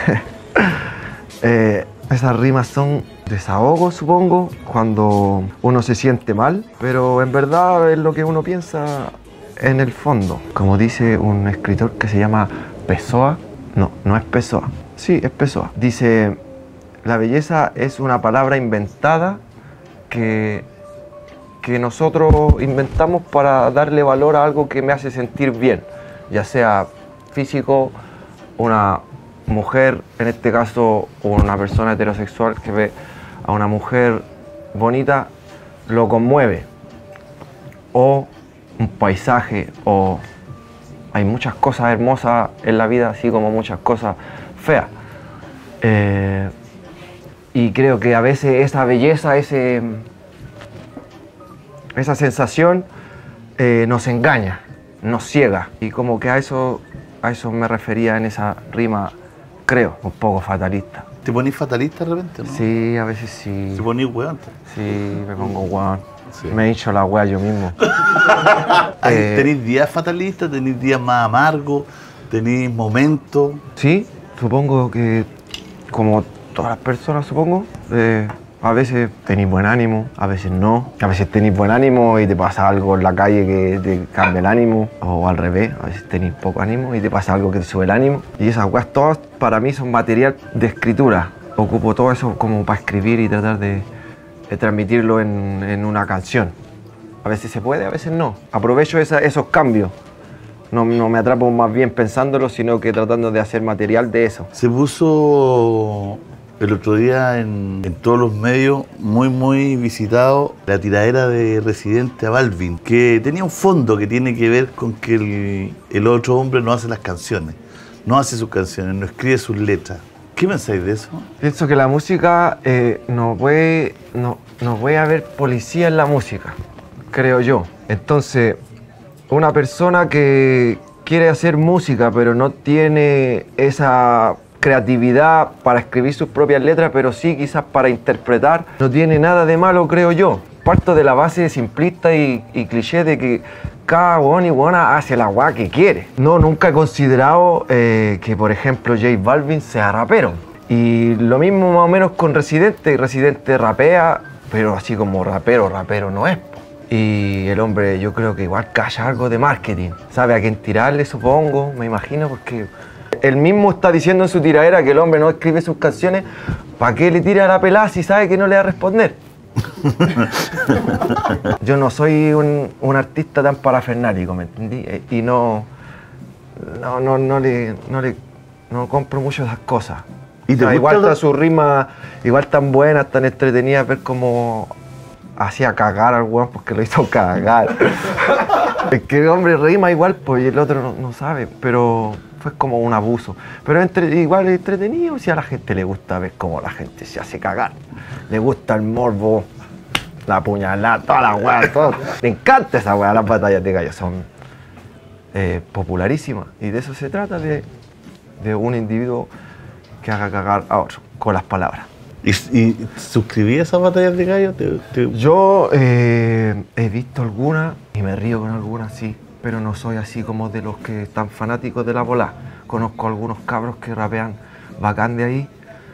eh, esas rimas son desahogo, supongo, cuando uno se siente mal, pero en verdad es lo que uno piensa en el fondo. Como dice un escritor que se llama Pessoa, no, no es Pessoa, sí, es Pessoa. Dice, la belleza es una palabra inventada que, que nosotros inventamos para darle valor a algo que me hace sentir bien, ya sea físico, una mujer, en este caso una persona heterosexual que ve a una mujer bonita, lo conmueve, o un paisaje, o hay muchas cosas hermosas en la vida, así como muchas cosas feas. Eh, y creo que a veces esa belleza, ese, esa sensación eh, nos engaña, nos ciega, y como que a eso, a eso me refería en esa rima, creo, un poco fatalista. ¿Te ponís fatalista de repente, no? Sí, a veces sí. ¿Te ponís weón? Sí, me pongo weón. Sí. Me he hecho la wea yo mismo. eh, ¿Tenéis días fatalistas? ¿Tenéis días más amargos? ¿Tenéis momentos? Sí, supongo que, como todas las personas, supongo, eh, a veces tenéis buen ánimo, a veces no. A veces tenéis buen ánimo y te pasa algo en la calle que te cambia el ánimo, o al revés, a veces tenéis poco ánimo y te pasa algo que te sube el ánimo. Y esas weas todas para mí son material de escritura. Ocupo todo eso como para escribir y tratar de, de transmitirlo en, en una canción. A veces se puede, a veces no. Aprovecho esa, esos cambios. No, no me atrapo más bien pensándolo, sino que tratando de hacer material de eso. Se puso el otro día en, en todos los medios muy muy visitado la tiradera de Residente a Balvin, que tenía un fondo que tiene que ver con que el, el otro hombre no hace las canciones, no hace sus canciones, no escribe sus letras. ¿Qué pensáis de eso? Pienso que la música eh, no puede, no, no puede haber policía en la música, creo yo. Entonces, una persona que quiere hacer música pero no tiene esa creatividad para escribir sus propias letras, pero sí quizás para interpretar, no tiene nada de malo, creo yo. Parto de la base simplista y, y cliché de que cada hueón y hueona hace la hueá que quiere. No, nunca he considerado eh, que, por ejemplo, J Balvin sea rapero. Y lo mismo más o menos con Residente. Residente rapea, pero así como rapero, rapero no es. Y el hombre, yo creo que igual calla algo de marketing. Sabe a quién tirarle, supongo, me imagino, porque él mismo está diciendo en su tiradera que el hombre no escribe sus canciones. ¿Para qué le tira a la pelada si sabe que no le va a responder? Yo no soy un, un artista tan parafernálico, ¿me entendí? Y no, no, no, no, le, no, le, no compro mucho esas cosas. ¿Y te o sea, igual está su rima, igual tan buena, tan entretenida, ver cómo hacía cagar al weón porque lo hizo cagar. Es que el hombre rima igual, pues, y el otro no, no sabe, pero fue como un abuso. Pero entre, igual es entretenido, si a la gente le gusta ver cómo la gente se hace cagar. Le gusta el morbo, la puñalada, toda la weá, todo. Le encanta esa weá, las batallas de gallos son eh, popularísimas. Y de eso se trata, de, de un individuo que haga cagar a otro, con las palabras. ¿Y, y suscribí a esas batallas de gallos? ¿Te, te... Yo eh, he visto algunas y me río con algunas, sí. Pero no soy así como de los que están fanáticos de la bola. Conozco algunos cabros que rapean bacán de ahí,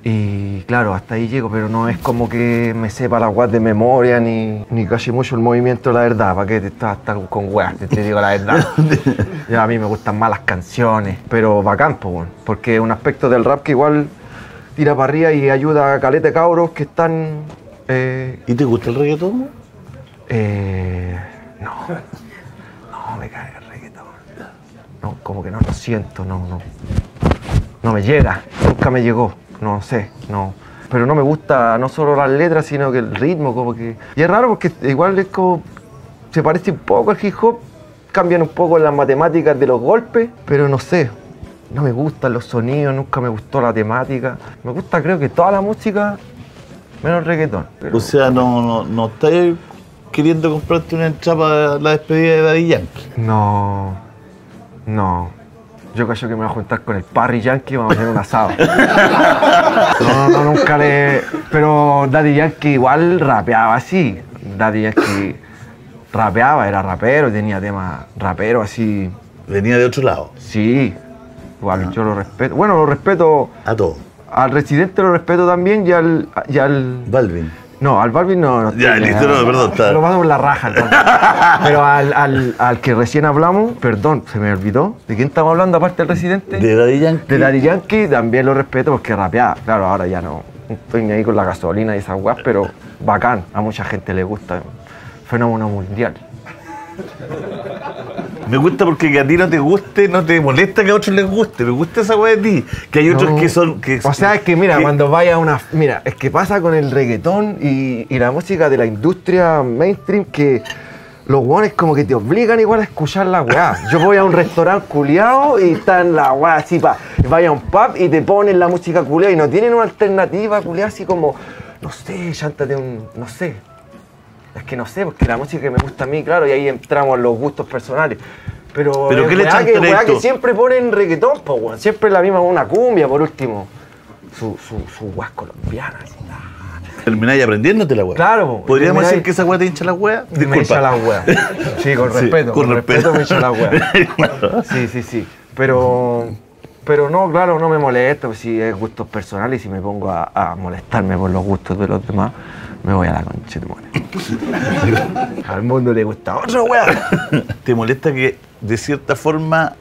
Y claro, hasta ahí llego, pero no es como que me sepa la weá de memoria ni, ni casi mucho el movimiento, la verdad. ¿Para qué te estás tan con weas? Te, te digo la verdad. Ya a mí me gustan más las canciones, pero bacán, pues, bueno, porque es un aspecto del rap que igual tira para arriba y ayuda a caleta de cabros que están... Eh, ¿Y te gusta el reggaetón? eh, no, no me cae el reggaetón. No, como que no lo siento, no, no. No me llega, nunca me llegó. No sé, no. Pero no me gusta no solo las letras, sino que el ritmo, como que... Y es raro porque igual es como... Se parece un poco al hip hop, cambian un poco las matemáticas de los golpes, pero no sé. No me gustan los sonidos, nunca me gustó la temática. Me gusta creo que toda la música, menos el reggaetón. Pero... O sea, no, no, no estás queriendo comprarte una entrada para la despedida de Daddy Yankee. No, no. Yo creo que me voy a juntar con el Parry Yankee y vamos a hacer un asado. No, no, nunca le... Pero Daddy Yankee igual rapeaba así. Daddy Yankee rapeaba, era rapero, tenía temas raperos así. Venía de otro lado. Sí, igual yo lo respeto. Bueno, lo respeto... A todo. Al Residente lo respeto también y al... Y al... Balvin. No, al Balvin no. no Ya, estoy- listo, no, perdón, está. Lo paso por la raja. al Balvin. Pero al, al, al que recién hablamos, perdón, se me olvidó. ¿De quién estamos hablando aparte del Residente? De Daddy Yankee. De Daddy Yankee también lo respeto porque rapeaba. Claro, ahora ya no estoy ni ahí con la gasolina y esas guas, pero bacán. A mucha gente le gusta. Fenómeno mundial. Me gusta porque que a ti no te guste, no te molesta que a otros les guste. Me gusta esa weá de ti. Que hay otros No. que son... Que, O sea, es que mira, que- cuando vaya a una... Mira, es que pasa con el reggaetón y, y la música de la industria mainstream que los guanes como que te obligan igual a escuchar la weá. Yo voy a un restaurante culiao y están la weá así pa... Vaya a un pub y te ponen la música culiao y no tienen una alternativa culiao así como... No sé, chántate un... No sé. Es que no sé, porque la música que me gusta a mí, claro, y ahí entramos en los gustos personales. Pero, ¿Pero es qué le weá echan que, weá esto? que siempre ponen reggaetón, pues, weón. Siempre la misma, una cumbia, por último. Su, su, su weá colombiana, así. Termináis aprendiéndote la weá. Claro, po. ¿Podríamos Termináis- decir que esa weá te hincha la weá? Me echa la weá. Sí, con Sí, respeto, con con, respeto. respeto. me echa la weá. Sí, sí, sí. Pero, pero no, claro, no me molesta, pues si es gustos personales y si me pongo a, a molestarme por los gustos de los demás, me voy a la concha de tu madre. Al mundo le gusta otra weá. ¿Te molesta que de cierta forma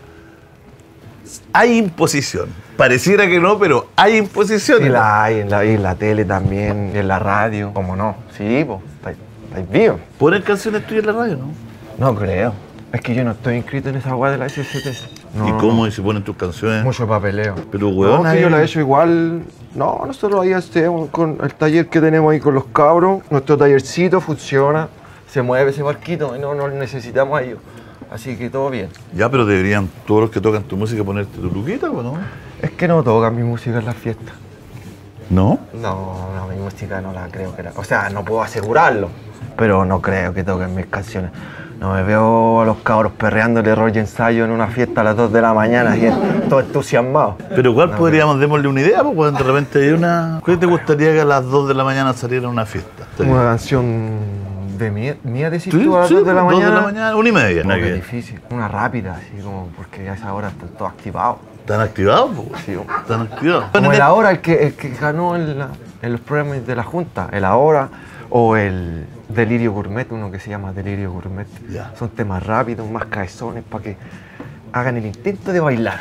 hay imposición? Pareciera que no, pero hay imposición. Y la hay en la, y en la tele también, y en la radio. ¿Cómo no? Sí, pues, estáis estáis vivos. ¿Ponen canciones tuyas en la radio, no? No creo. Es que yo no estoy inscrito en esa weá de la S S T. No, ¿Y no, cómo no. se ponen tus canciones? Mucho papeleo. Pero, weón, No, que yo ahí- la he hecho igual. No, nosotros ahí hacemos con el taller que tenemos ahí con los cabros. Nuestro tallercito funciona, se mueve ese barquito y no, no necesitamos a ellos. Así que todo bien. Ya, pero deberían todos los que tocan tu música ponerte tu luquita, ¿o no? Es que no tocan mi música en las fiestas. ¿No? No, no, mi música no la creo que la... O sea, no puedo asegurarlo, pero no creo que toquen mis canciones. No me veo a los cabros perreando el error y ensayo en una fiesta a las dos de la mañana y todo entusiasmado. Pero ¿cuál No, podríamos démosle una idea? Pues cuando de repente hay una... ¿Cuál te gustaría que a las dos de la mañana saliera una fiesta? Una canción de mía, mía decís Sí, tú a las sí, dos de la dos mañana. de la mañana, una y media. No, Nada qué que- difícil. Una rápida, así como, porque a esa hora están todos activados. ¿Están activados? Pues? Sí. ¿Están activados? Como el Ahora, el que, el que ganó en, la- en los premios de la Junta, el Ahora, o el Delirio Gourmet, uno que se llama Delirio Gourmet. Ya. Son temas rápidos, más cabezones, para que hagan el intento de bailar.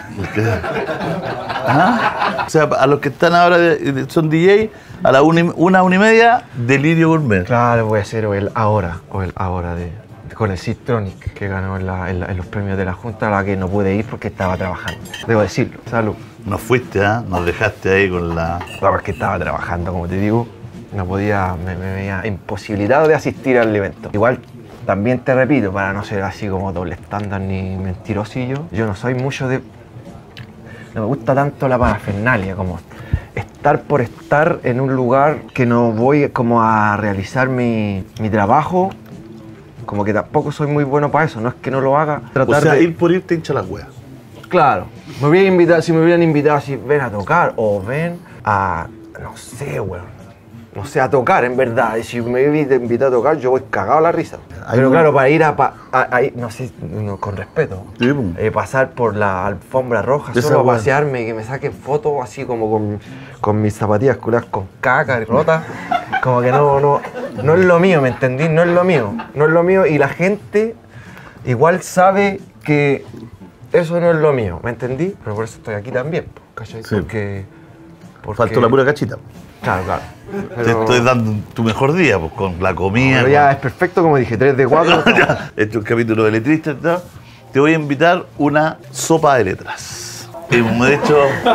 ¿Ah? O sea, a los que están ahora de- son D J, a la una, y- una, una y media, Delirio Gourmet. Claro, voy a hacer o el Ahora, o el Ahora de, con el Citronic, que ganó en, la- en la- en los premios de la Junta, a la que no pude ir porque estaba trabajando. Debo decirlo. Salud. Nos fuiste, ¿ah? Nos dejaste ahí con la... No, porque estaba trabajando, como te digo, no podía, me, me veía imposibilitado de asistir al evento. Igual, también te repito, para no ser así como doble estándar ni mentirosillo, yo no soy mucho de... No me gusta tanto la parafernalia, como estar por estar en un lugar que no voy como a realizar mi, mi trabajo, como que tampoco soy muy bueno para eso, no es que no lo haga, O tratar sea, de... ir por ir te hincha la wea. Claro, me hubieran invitado, si me hubieran invitado así, ven a tocar o ven a, no sé, weón, no sé, a tocar, en verdad. Y si me invita a tocar, yo voy cagado a la risa. Hay Pero un- claro, para ir a, pa- a- a ir- no sé, no, con respeto, Sí, pues. eh, pasar por la alfombra roja, Esa solo a weá. pasearme y que me saquen fotos así como con, con mis zapatillas culas con caca y rotas. Como que no, no, no es lo mío, ¿me entendí? No es lo mío, no es lo mío y la gente igual sabe que eso no es lo mío, ¿me entendí? Pero por eso estoy aquí también, ¿cachai? Sí. Porque, porque... Faltó la pura cachita. Claro, claro. Te Pero- estoy dando tu mejor día, pues, con la comida. pero con- ya es perfecto, como dije, tres de cuatro. Ya, este es un capítulo de letristas, ¿no? Te voy a invitar una sopa de letras. Hemos hecho...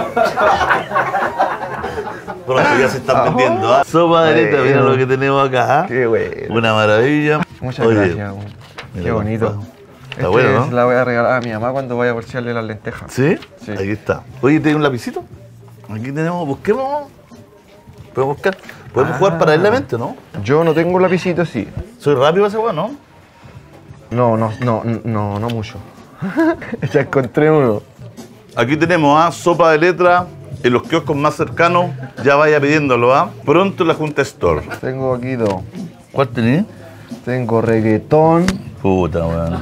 Pronto ya se están vendiendo, ¿ah? Sopa de letras, mira lo que tenemos acá, ¿ah? Qué bueno. Una maravilla. Muchas Oye, gracias. weón. Qué mira, bonito. compadre. Está Este bueno, ¿no? se la voy a regalar a mi mamá cuando vaya a porciarle las lentejas. ¿Sí? Sí. Aquí está. Oye, ¿tienes un lapicito? Aquí tenemos, busquemos. Podemos buscar. Podemos Ah. jugar paralelamente, ¿no? Yo no tengo lapicito, sí. Soy rápido ese weón, ¿no? No, no, no, no, no mucho. Ya encontré uno. Aquí tenemos a sopa de letra en los kioscos más cercanos. Ya vaya pidiéndolo, ¿ah? Pronto en la Junta Store. Tengo aquí dos. ¿Cuál tenés? Tengo reggaetón Puta, weón.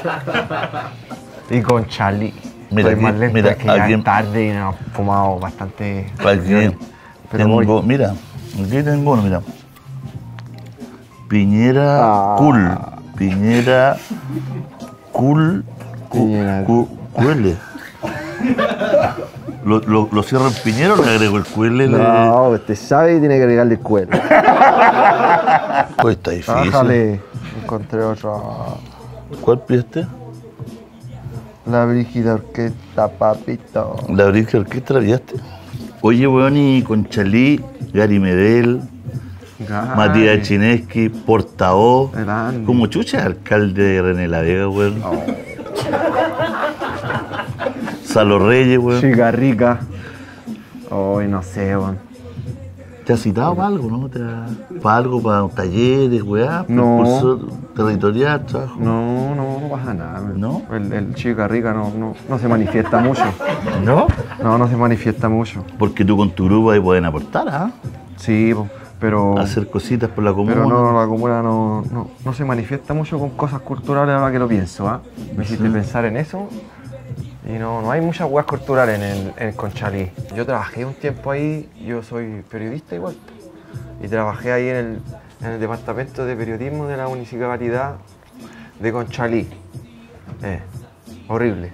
y con Charlie. Mira, Estoy más aquí- lento, mira, es que ya aquí- es tarde y no he fumado bastante. Aquí Pero tengo, voy. mira, aquí tengo uno, mira. Piñera Ah. cool. Piñera cool. cu- Piñera cu- cuele. ¿Lo, lo, lo cierro en Piñera o le agrego el cuele? No, usted sabe y tiene que agregarle el cuero. Pues está difícil. Bájale. Encontré otra. ¿Cuál pidaste? La Brígida Orquesta, papito. La Brígida Orquesta la pidaste. Oye, weón, y Conchalí, Gary Medel, Matías Chinesky, portavoz. Grande. Como chucha, alcalde de René La Vega, weón. Salo Reyes, weón. Chica rica. Hoy no sé, weón. ¿Te has citado para algo, no? ¿Te ha- ¿Para algo, para talleres, weá? No. Curso territorial, trabajo? No, no, no pasa nada. weón. ¿No? El, el chica rica no, no, no se manifiesta mucho. ¿No? No, no se manifiesta mucho. Porque tú con tu grupo ahí pueden aportar, ¿ah? Sí, po, pero. Hacer cositas por la comuna. Pero no, la comuna no, no, no se manifiesta mucho con cosas culturales ahora que lo pienso, ¿ah? Me hiciste pensar en eso y no, no hay muchas weas culturales en el, en el Conchalí. Yo trabajé un tiempo ahí, yo soy periodista igual, y trabajé ahí en el, en el departamento de periodismo de la municipalidad de Conchalí. Eh, horrible.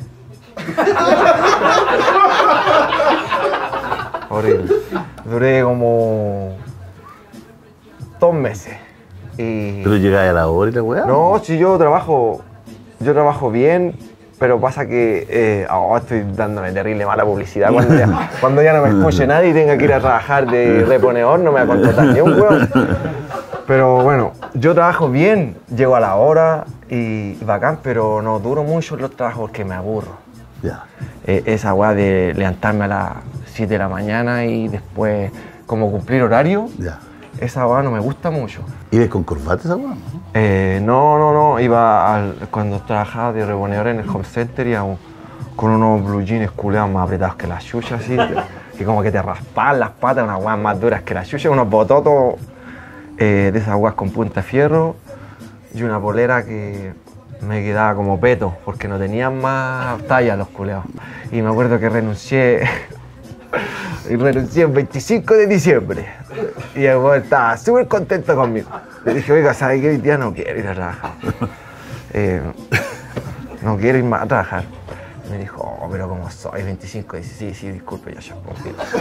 Horrible. Duré como dos meses. Y... Pero llegáis a la hora y la weá. No, si yo trabajo, yo trabajo bien, pero pasa que eh, oh, estoy dándome terrible mala publicidad. Cuando ya, cuando ya no me escuche nadie y tenga que ir a trabajar de reponedor, no me va a contratar ni un hueón. Pero bueno, yo trabajo bien, llego a la hora y bacán, pero no duro mucho en los trabajos porque me aburro. Ya. Eh, esa weá de levantarme a las siete de la mañana y después como cumplir horario, Ya. esa weá no me gusta mucho. ¿Ibas con corbata esa weá, no? Eh, no, no, no, iba al- cuando trabajaba de reponedor en el home center y con unos blue jeans culeados más apretados que las chuchas, así, que como que te raspaban las patas, unas weas más duras que las chuchas, unos bototos eh, de esas weas con punta de fierro y una polera que me quedaba como peto, porque no tenían más talla los culeados. Y me acuerdo que renuncié, y renuncié el veinticinco de diciembre. Y el weón estaba súper contento conmigo. Le dije, oiga, ¿sabes qué? Hoy día no quiero ir a trabajar. Eh, no quiero ir más a trabajar. Me dijo, oh, pero como soy veinticinco, dice, sí, sí, disculpe, ya, ya, pues,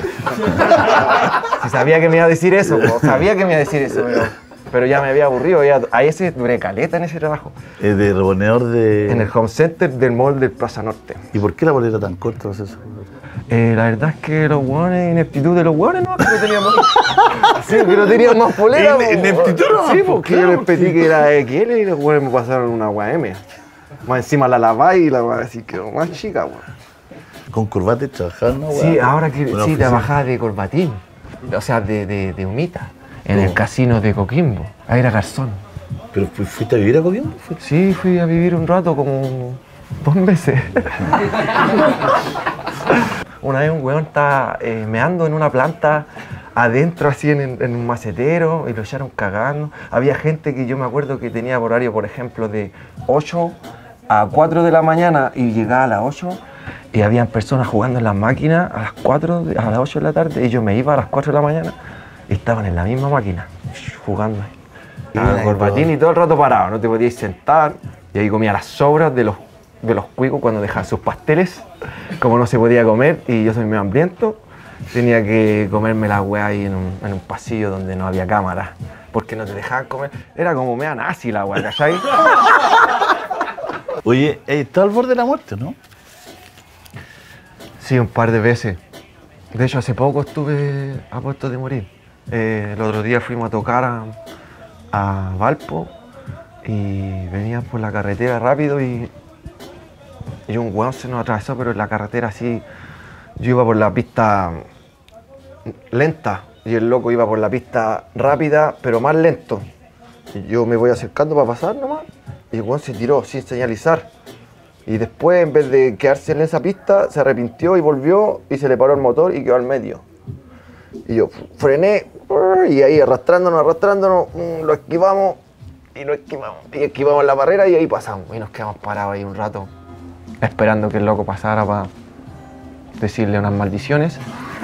Si sabía que me iba a decir eso, pues, sabía que me iba a decir eso, pero, pero ya me había aburrido, ya, a ese duré caleta en ese trabajo. Es de reponedor de... En el home center del mall del Plaza Norte. ¿Y por qué la polera tan corta? No sé eso. Eh, la verdad es que los hueones, ineptitud de los hueones, ¿no? Que no teníamos. Sí, que no teníamos más polera. In- po. ineptitud nomás, Sí, po, porque claro, yo les pedí sí. que era X L y los hueones me pasaron una hueá M. Más encima la laváis y la hueá así quedó más chica, hueón. Con corbata y trabajar, ¿no? Sí, weá? ahora que Una sí, oficina. trabajaba de corbatín. O sea, de, de, de humita. En el casino de Coquimbo. Ahí era garzón. ¿Pero fu- fuiste a vivir a Coquimbo? ¿Fuiste? Sí, fui a vivir un rato, como dos meses. Una vez un weón estaba eh, meando en una planta adentro así en, en un macetero y lo echaron cagando. Había gente que yo me acuerdo que tenía horario, por ejemplo, de ocho a cuatro de la mañana y llegaba a las ocho y habían personas jugando en las máquinas a las cuatro, a las ocho de la tarde y yo me iba a las cuatro de la mañana y estaban en la misma máquina jugando ahí. Estaban en corbatín y todo el rato parado, no te podías sentar y ahí comía las sobras de los, de los cuicos cuando dejaban sus pasteles, como no se podía comer y yo soy medio hambriento. Tenía que comerme la weá ahí en un, en un pasillo donde no había cámara, porque no te dejaban comer. Era como mea nazi la weá, ¿cachai? Oye, está al borde de la muerte, ¿no? Sí, un par de veces. De hecho, hace poco estuve a punto de morir. Eh, el otro día fuimos a tocar a, a Valpo y venían por la carretera rápido y, y un weón se nos atravesó, pero en la carretera así. Yo iba por la pista lenta y el loco iba por la pista rápida, pero más lento. Y yo me voy acercando para pasar nomás y el weón se tiró sin señalizar. Y después, en vez de quedarse en esa pista, se arrepintió y volvió y se le paró el motor y quedó al medio. Y yo frené y ahí arrastrándonos, arrastrándonos, lo esquivamos y lo esquivamos. Y esquivamos la barrera y ahí pasamos. Y nos quedamos parados ahí un rato, esperando que el loco pasara para decirle unas maldiciones.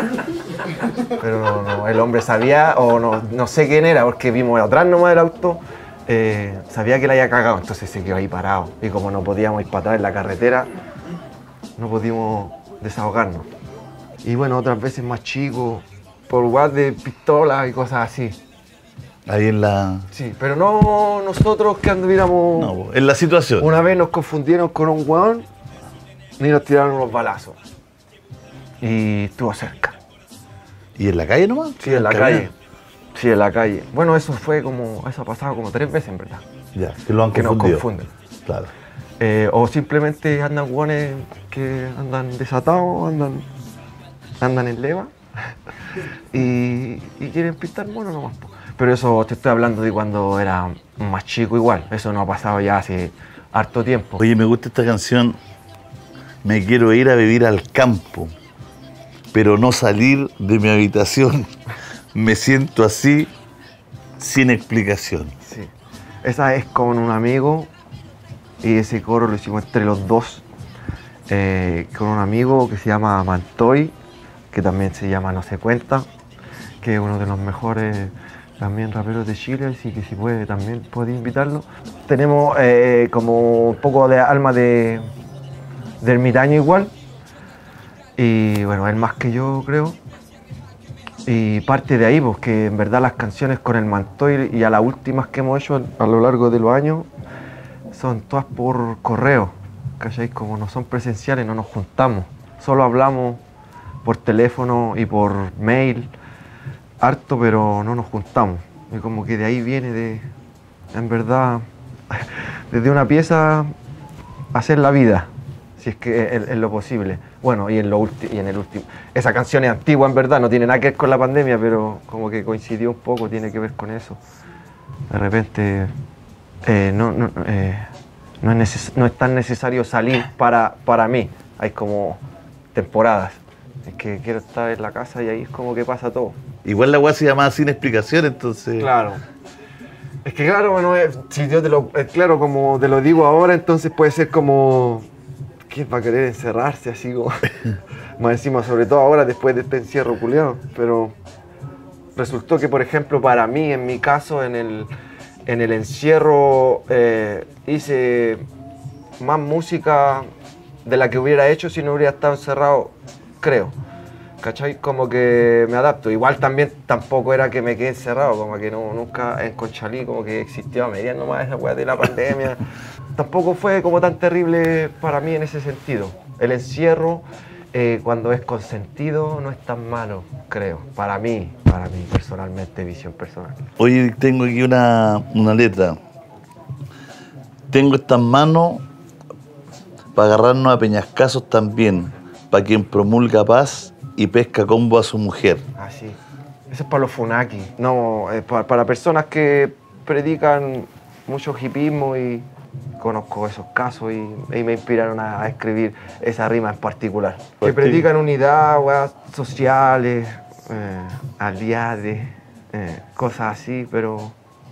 Pero no, no, el hombre sabía, o no, no sé quién era, porque vimos atrás nomás del auto, eh, sabía que la había cagado, entonces se quedó ahí parado. Y como no podíamos ir para atrás en la carretera, no pudimos desahogarnos. Y bueno, otras veces más chicos, por lugar de pistolas y cosas así. Ahí en la... Sí, pero no nosotros que anduviéramos... No, en la situación. Una vez nos confundieron con un weón y nos tiraron unos balazos. Y estuvo cerca. ¿Y en la calle nomás? Sí, en la calle. Sí, en la calle. Bueno, eso fue como... Eso ha pasado como tres veces, en verdad. Ya, que lo han que confundido. nos confunden. Claro. Eh, o simplemente andan hueones que andan desatados, andan, andan en leva y, y quieren pintar mono nomás. Pero eso te estoy hablando de cuando era más chico igual. Eso no ha pasado ya hace harto tiempo. Oye, me gusta esta canción. Me quiero ir a vivir al campo, pero no salir de mi habitación. Me siento así, sin explicación. Sí. Esa es con un amigo y ese coro lo hicimos entre los dos. Eh, con un amigo que se llama Mantoy, que también se llama No Se Cuenta, que es uno de los mejores también raperos de Chile, así que si puede también puede invitarlo. Tenemos eh, como un poco de alma de, de ermitaño igual, y bueno, él más que yo creo. Y parte de ahí, pues que en verdad las canciones con el Mantoy y a las últimas que hemos hecho a lo largo de los años son todas por correo, ¿cachai? Como no son presenciales, no nos juntamos, solo hablamos por teléfono y por mail, harto, pero no nos juntamos. Y como que de ahí viene de, en verdad, desde una pieza hacer la vida, si es que es, es lo posible. Bueno, y en, lo y en el último. Esa canción es antigua en verdad, no tiene nada que ver con la pandemia, pero como que coincidió un poco, tiene que ver con eso. De repente, eh, no, no, eh, no, es neces no es tan necesario salir para, para mí. Hay como temporadas. Es que quiero estar en la casa y ahí es como que pasa todo. Igual la weá se llamaba Sin Explicación, entonces... Claro. Es que claro, bueno, si yo te lo... Claro, como te lo digo ahora, entonces puede ser como... ¿Quién va a querer encerrarse así como... más encima, sobre todo ahora después de este encierro culiado? Pero resultó que, por ejemplo, para mí, en mi caso, en el, en el encierro eh, hice más música de la que hubiera hecho si no hubiera estado encerrado, creo. ¿Cachai? Como que me adapto. Igual también tampoco era que me quedé encerrado, como que no, nunca en Conchalí como que existió a medias nomás esa weá de la pandemia. Tampoco fue como tan terrible para mí en ese sentido. El encierro, eh, cuando es consentido, no es tan malo, creo. Para mí, para mí personalmente, visión personal. Oye, tengo aquí una, una letra. Tengo estas manos para agarrarnos a peñascazos también, para quien promulga paz y pesca combo a su mujer. Ah, sí. Eso es para los funaki. No, eh, para, para personas que predican mucho hipismo y conozco esos casos y, y me inspiraron a, a escribir esa rima en particular. Que predican unidad, weas sociales, eh, aliade, eh, cosas así, pero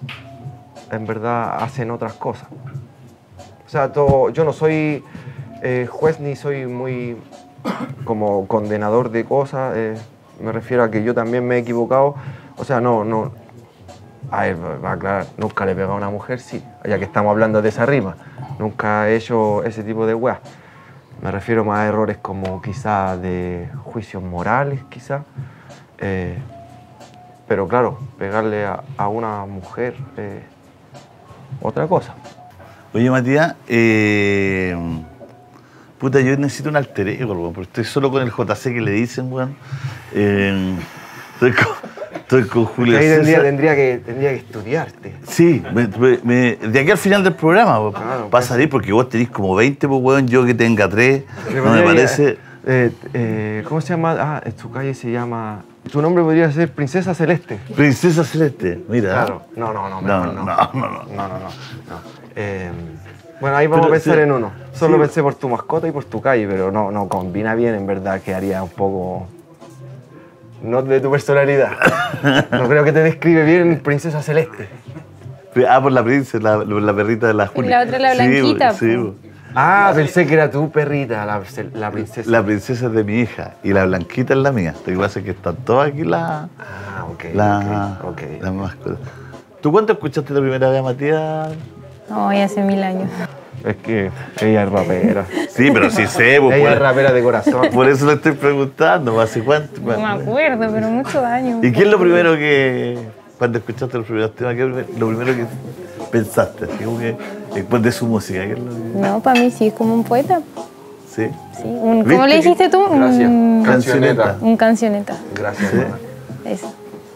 en verdad hacen otras cosas. O sea, todo, yo no soy eh, juez ni soy muy como condenador de cosas, eh, me refiero a que yo también me he equivocado. O sea, no, no, a ver, va a aclarar, nunca le he pegado a una mujer, sí, ya que estamos hablando de esa rima, nunca he hecho ese tipo de weas. Me refiero más a errores como quizás de juicios morales, quizás. Eh, pero claro, pegarle a, a una mujer, eh, otra cosa. Oye, Matías, eh, puta, yo necesito un alter ego, weón, porque estoy solo con el J C que le dicen, weón. Eh, estoy, con, estoy con Julio Ahí tendría, César. tendría, que, tendría que estudiarte. Sí, me, me- me- de aquí al final del programa, weón, Claro, va a pues. salir porque vos tenés como veinte, pues, weón, yo que tenga tres, no me Podría- parece... eh, eh, ¿Cómo se llama? Ah, en tu calle se llama... Tu nombre podría ser Princesa Celeste. Princesa Celeste, mira. Claro. No, no, no, No, mejor no, no. no, no, no. No, no, no, no. Eh, bueno, ahí vamos Pero, a pensar sí, en uno. Solo sí. pensé por tu mascota y por tu calle, pero no, no combina bien, en verdad, quedaría un poco... No de tu personalidad. No creo que te describe bien Princesa Celeste. Ah, por la princesa, la, la perrita de la Julia. la otra, la Sí, blanquita, weón, sí, po. weón. Ah, pensé que era tu perrita, la, la princesa. La princesa es de mi hija y la blanquita es la mía. Lo que pasa es que están todas aquí las Ah, ok, la, ok, ok. las mascotas. ¿Tú cuándo escuchaste la primera vez a Matías? No, ya hace mil años. Es que ella es rapera. Sí, pero sí sé, pues, Ella es por, rapera de corazón. por eso lo estoy preguntando. ¿Hace cuánto? No me acuerdo, pero muchos años. ¿Y qué es lo primero que, cuando escuchaste los primeros temas, qué es lo primero que pensaste? Así como que después de su música, ¿qué es lo que- No, para mí sí es como un poeta. Sí. Sí, un, ¿Viste ¿cómo le que- dijiste tú? Gracias. Un, Cancioneta. un cancioneta. Gracias, Sí. mamá. Eso.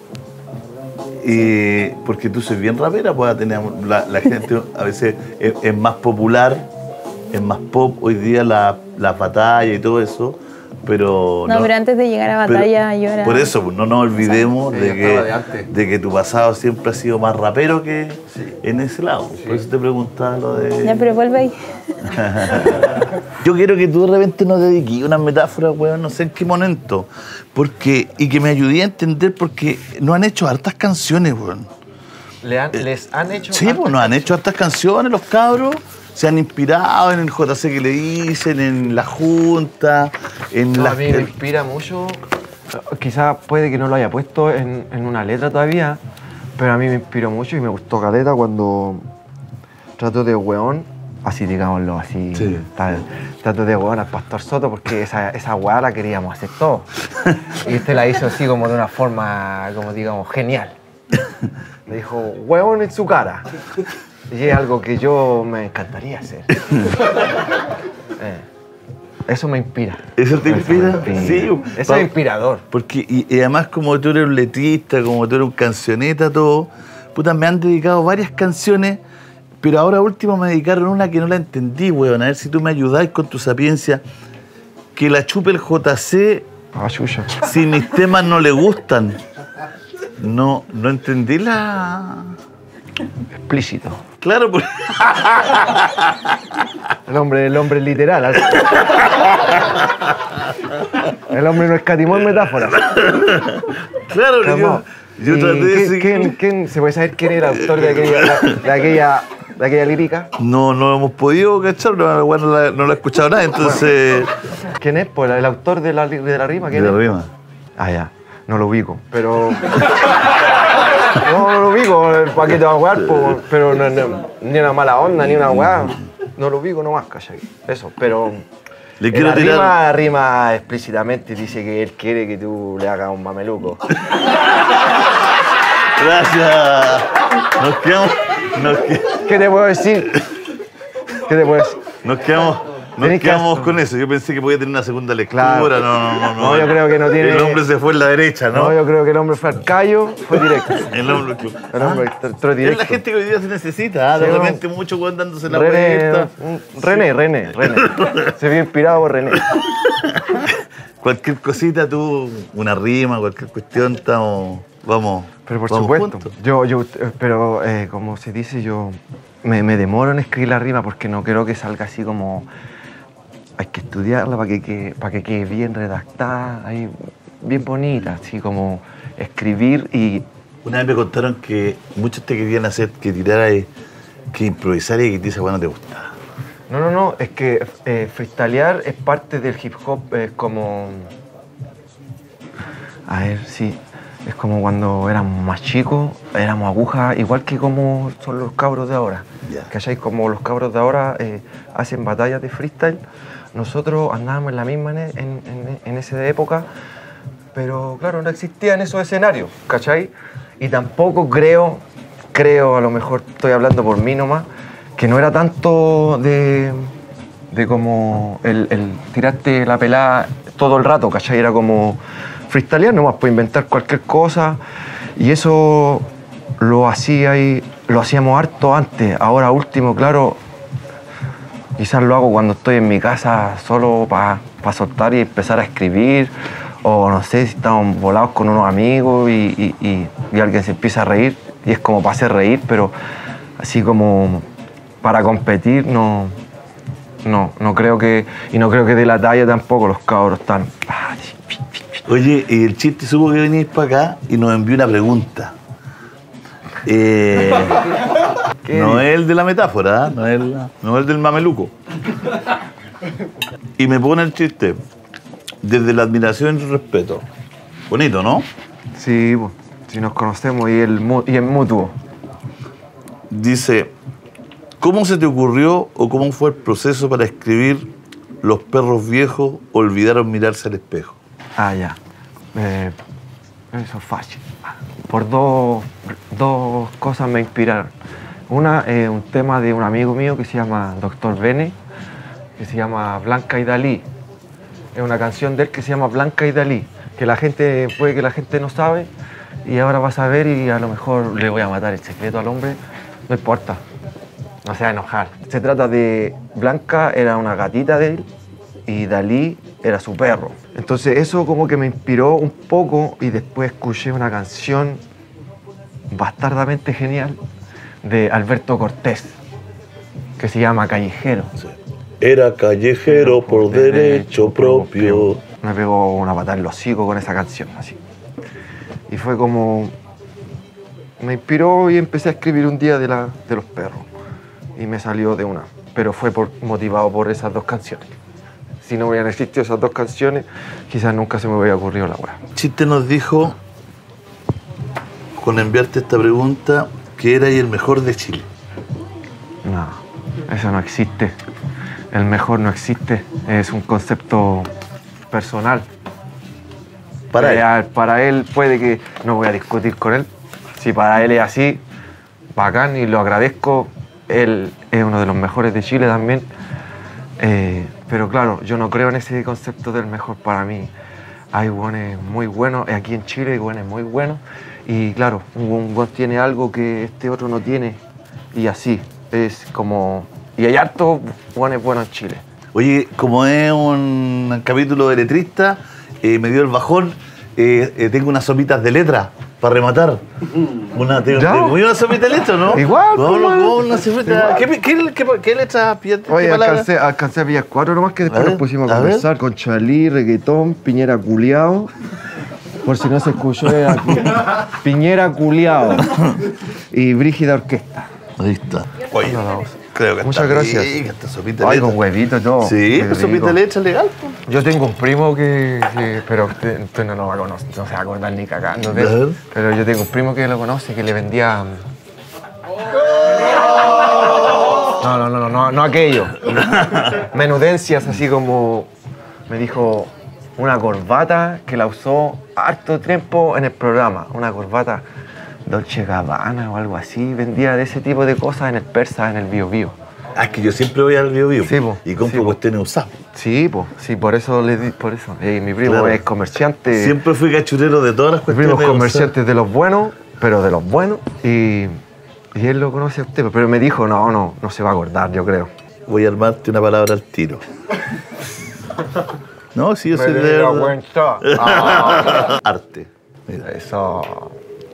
Y porque tú soy bien rapera, pues tener la, la gente a veces es, es más popular, es más pop hoy día la, la batalla y todo eso, pero No, pero antes de llegar a pero- batalla yo era... por eso, pues, no nos olvidemos Ella de estaba de que, antes. de que tu pasado siempre ha sido más rapero que en ese lado. Por eso te preguntaba lo de... Ya, pero vuelve ahí. Yo quiero que tú de repente nos dediques unas metáforas, weón, no sé en qué momento. Porque, y que me ayudé a entender porque no han hecho hartas canciones, weón. Le han- ¿Les han hecho? Sí, pues nos han hecho hartas canciones los cabros. Se han inspirado en el J C que le dicen, en la Junta, en No, las... a mí me inspira mucho. Quizás puede que no lo haya puesto en, en una letra todavía, pero a mí me inspiró mucho y me gustó caleta cuando trato de weón, así digámoslo, así, Sí. tal, trato de weón al Pastor Soto porque esa, esa weá la queríamos hacer todos. Y este la hizo así como de una forma, como digamos, genial. Me dijo, weón en su cara. Y es algo que yo me encantaría hacer. Eh, Eso me inspira. ¿Eso te Eso me inspira? Sí. Eso pa- es inspirador. Porque, y, y además como tú eres un letrista, como tú eres un cancioneta, todo, puta, me han dedicado varias canciones, pero ahora último me dedicaron una que no la entendí, weón. A ver si tú me ayudás con tu sapiencia. Que la chupe el J C Ah, chucha. si mis temas no le gustan. No, no entendí la... Explícito. Claro, porque... El hombre, el hombre literal. al- El hombre no escatimó en metáforas. Claro, porque yo, Calmao. yo ¿Y traté de quién, seguir- quién- quién- se puede saber quién era el autor de aquella, de aquella, de aquella lírica? No, no hemos podido, ¿cachar? No, bueno, no, la, no la he escuchado nada, entonces... ¿Quién es? Pues el autor de la, li- de la rima. De ¿Quién la es? rima. Ah, ya. No lo ubico. Pero. No, no lo ubico. El paquete va a jugar, po, pero no, no, ni una mala onda, ni una weá. No lo ubico nomás, ¿cachai? Eso, pero. Le en quiero la tirar... rima, rima explícitamente, dice que él quiere que tú le hagas un mameluco. Gracias. Nos quedamos... Nos, que- ¿Qué te puedo decir? ¿Qué te puedo decir? nos quedamos... Nos Tenés que quedamos hacer- con eso. Yo pensé que podía tener una segunda lectura. Claro. No, no, no, no. No, yo creo que no tiene- El hombre se fue en la derecha, ¿no? No, yo creo que el hombre fue al callo, fue directo. El hombre... El hombre entró Es directo. la gente que hoy día se necesita, ¿ah? De Sí, no. repente mucho weón dándose la René, vuelta. mm, René, René, René. Se vio inspirado por René. Cualquier cosita, tú, una rima, cualquier cuestión, estamos... Vamos. Pero por vamos supuesto. juntos. Yo, yo, eh, pero eh, como se dice, yo me, me demoro en escribir la rima porque no quiero que salga así como. Hay que estudiarla para que, quede- para que quede bien redactada. Ahí bien bonita, así como escribir y... Una vez me contaron que muchos te querían hacer que tirara, y- que improvisara y que te dice, bueno, te gustaba. No, no, no, es que eh, freestylear es parte del hip hop, es como... A ver, sí, es como cuando éramos más chicos, éramos agujas, igual que como son los cabros de ahora. Ya. ¿Cachai? Como los cabros de ahora eh, hacen batallas de freestyle, nosotros andábamos en la misma en, en, en, en esa época, pero claro, no existían esos escenarios, ¿cachai? Y tampoco creo, creo, a lo mejor estoy hablando por mí nomás, que no era tanto de, de como el, el tirarte la pelada todo el rato, ¿cachai? Era como freestylear nomás, pues inventar cualquier cosa, y eso lo hacía y lo hacíamos harto antes. Ahora último, claro, quizás lo hago cuando estoy en mi casa solo para pa soltar y empezar a escribir, o no sé, si estamos volados con unos amigos y, y, y, y alguien se empieza a reír, y es como para hacer reír, pero así como para competir no, no, no creo que, y no creo que de la talla tampoco, los cabros están... Oye, y el chiste supo que venís para acá y nos envió una pregunta. Eh, no es el de la metáfora, ¿eh? no, es el, no es el del mameluco. Y me pone el chiste. Desde la admiración y el respeto. Bonito, ¿no? Sí, pues, si nos conocemos y, el, mu- y es mutuo. Dice, ¿cómo se te ocurrió o cómo fue el proceso para escribir Los perros viejos olvidaron mirarse al espejo? Ah, ya. Eh, eso es fácil. Por dos, dos cosas me inspiraron. Una es un tema de un amigo mío que se llama doctor Bene, que se llama Blanca y Dalí. Es una canción de él que se llama Blanca y Dalí, que la gente, puede que la gente no sabe, y ahora va a saber y a lo mejor le voy a matar el secreto al hombre. No importa, no se va a enojar. Se trata de Blanca, era una gatita de él, y Dalí era su perro. Entonces eso como que me inspiró un poco, y después escuché una canción bastardamente genial de Alberto Cortés, que se llama Callejero. Era callejero por derecho propio. Me pegó una patada en los hocicos con esa canción, así. Y fue como... Me inspiró y empecé a escribir un día de, la, de los perros. Y me salió de una. Pero fue por, motivado por esas dos canciones. Si no hubieran existido esas dos canciones, quizás nunca se me hubiera ocurrido la weá. Chiste nos dijo, con enviarte esta pregunta, que era el mejor de Chile. No, eso no existe. El mejor no existe. Es un concepto personal. Para él. Real. Para él puede que... No voy a discutir con él. Si para él es así, bacán, y lo agradezco. Él es uno de los mejores de Chile también. Eh, pero claro, yo no creo en ese concepto del mejor para mí. Hay buenos muy buenos, aquí en Chile hay buenos muy buenos. Y claro, un buen tiene algo que este otro no tiene. Y así, es como... Y hay hartos buenos buenos en Chile. Oye, como es un capítulo de letrista, eh, me dio el bajón. Eh, eh, tengo unas sopitas de letra para rematar. Una, tengo, ¿Ya? tengo una sopita de letra, ¿no? Igual, Vámonos pues, con una sopita. ¿Qué, qué, qué, qué letra pillaste? Oye, ¿Qué palabra? alcancé, alcancé a pillar cuatro nomás, que después A ver, nos pusimos a, a ver. conversar con Chalí, reggaetón, Piñera culiao. Por si no se escuchó, era cu- Piñera culiao. Y Brígida Orquesta. Ahí está. Oye, Hola, vos. creo que Muchas está gracias. rica esta sopita de Ay, letra. con huevito y todo. Sí, Qué pues sopita rico. de letra legal. pues. Yo tengo un primo que, que- pero usted, usted no lo va a conocer, no se va a acordar ni cagando de A ver. él. Pero yo tengo un primo que lo conoce, que le vendía... No, no, no, no, no, no aquello. Menudencias, así como me dijo una corbata que la usó harto tiempo en el programa. Una corbata Dolce Gabbana o algo así. Vendía de ese tipo de cosas en el Persa, en el Bio Bio. Ah, es que yo siempre voy al Bio Bio Sí, po. y compro Sí, po. cuestiones usadas. Sí, pues, sí, por eso le di, por eso. Eh, mi primo Claro. es comerciante. Siempre fui cachurero de todas las Mi cuestiones primo es usadas. comerciante de los buenos, pero de los buenos. Y, y él lo conoce a usted, pero me dijo, no, no, no se va a acordar, yo creo. Voy a armarte una palabra al tiro. No, sí, yo soy de verdad. cuenta. Ah, Arte. Mira. eso.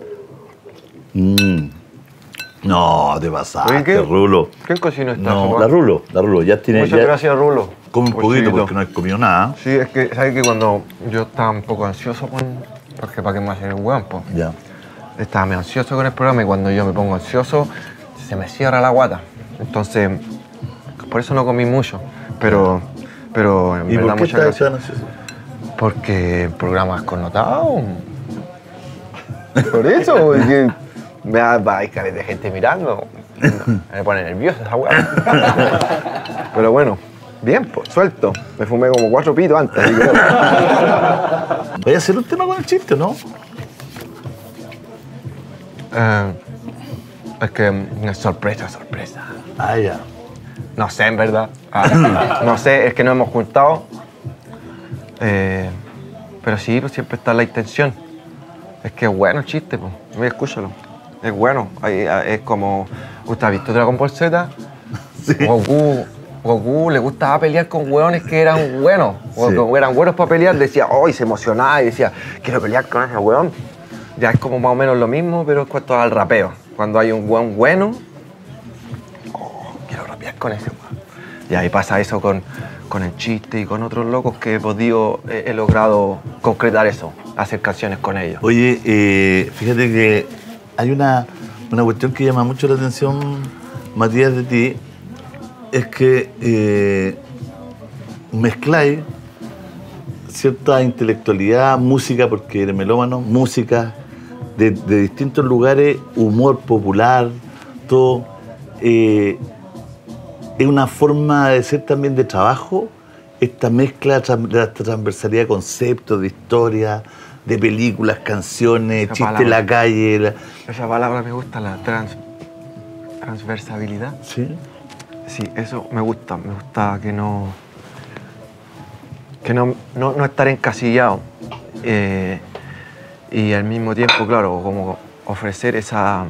Mm. No, te pasaste, Oye, ¿qué? Rulo. ¿Quién cocinó esta No, sopa? la Rulo, la Rulo. Ya tiene. Muchas ya- gracias, Rulo. Come un poquito Pochito. porque no has comido nada. Sí, es que, ¿sabes que cuando yo estaba un poco ansioso con... Porque para qué me hacen el hueón, pues. Ya. Estaba muy ansioso con el programa y cuando yo me pongo ansioso, se me cierra la guata. Entonces, por eso no comí mucho. Pero, pero en ¿Y verdad por qué muchas estás gracias. tan ansioso? Porque el programa es connotado. Por eso, porque me da hay caleta de gente mirando. Me pone nervioso esa hueá. Pero bueno, bien, pues, suelto. Me fumé como cuatro pitos antes. Así que... Voy a hacer un tema con el chiste, ¿no? Eh, es que es sorpresa, sorpresa. Ah, ya. No sé, en verdad. Ah, no sé, es que nos hemos juntado. Eh, pero sí, pues siempre está la intención. Es que es bueno el chiste, pues. Mira, escúchalo. Es bueno. Hay- Es como... ¿Usted ha visto Dragon Ball Z? Sí. Goku, Goku le gustaba pelear con hueones que eran buenos. O Sí. que eran buenos para pelear. Decía, oh, y se emocionaba y decía, quiero pelear con ese hueón. Ya es como más o menos lo mismo, pero es cuanto al rapeo. Cuando hay un hueón bueno, oh, quiero rapear con ese hueón. Y ahí pasa eso con, con el chiste y con otros locos que he podido, he, he logrado concretar eso, hacer canciones con ellos. Oye, eh, fíjate que hay una, una cuestión que llama mucho la atención, Matías, de ti, es que eh, mezcláis cierta intelectualidad, música, porque eres melómano, música de, de distintos lugares, humor popular, todo. Eh, es una forma de ser también de trabajo, esta mezcla tran- de la transversalidad de conceptos, de historia, de películas, canciones, Esa chistes en palabra. la calle. la- Esa palabra me gusta, la trans, transversabilidad. ¿Sí? Sí, eso me gusta, me gusta que no, que no, no, no estar encasillado. Eh, y al mismo tiempo, claro, como ofrecer esa,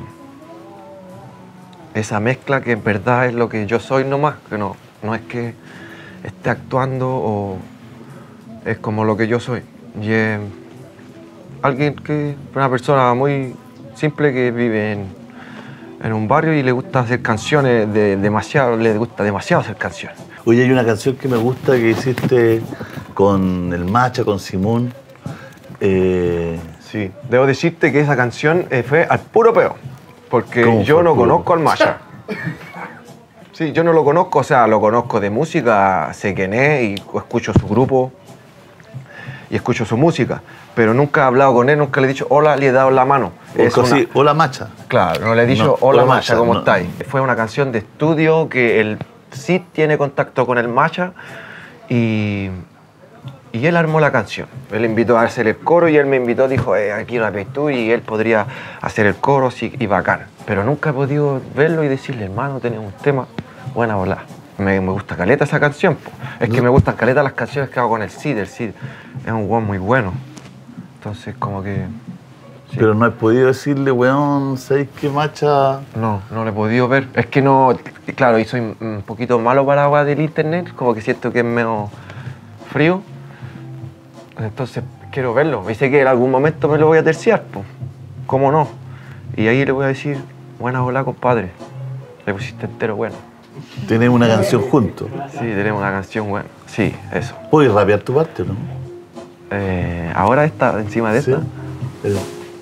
esa mezcla que en verdad es lo que yo soy nomás, que no, no es que esté actuando o es como lo que yo soy. Y es alguien que, una persona muy simple que vive en, en un barrio y le gusta hacer canciones, de, demasiado, le gusta demasiado hacer canciones. Oye, hay una canción que me gusta que hiciste con el Macha, con Simón. Eh, Sí, debo decirte que esa canción eh, fue al puro peo, porque ¿Cómo yo fue no al puro? conozco al Masha. Sí, yo no lo conozco, o sea, lo conozco de música, sé quién es y escucho su grupo y escucho su música, pero nunca he hablado con él, nunca le he dicho hola, le he dado la mano. o una- así, hola Macha. Claro, no le he dicho No, hola, hola, Masha, Masha, ¿cómo no. estáis? Fue una canción de estudio que el Cid tiene contacto con el Masha y, y él armó la canción. Él invitó a hacer el coro y él me invitó, dijo, eh, aquí una tú y él podría hacer el coro sí, y bacán. Pero nunca he podido verlo y decirle, hermano, tenemos un tema, buena bola. Me, me gusta caleta esa canción. Po. Es que me gustan caleta las canciones que hago con el Cid. El Cid es un weón muy bueno. Entonces, como que... sí. Pero no he podido decirle, weón, ¿sabéis qué Macha? No, no lo he podido ver. Es que no, claro, y soy un poquito malo para agua del internet, como que siento que es medio frío. Entonces quiero verlo. Y sé que en algún momento me lo voy a terciar, pues. ¿Cómo no? Y ahí le voy a decir, buena hola, compadre. Le pusiste entero bueno. Tenemos una canción juntos. Sí, tenemos una canción buena. Sí, eso. ¿Puedes rapear tu parte o no? Eh, ahora esta, encima de Sí. esta. Eh,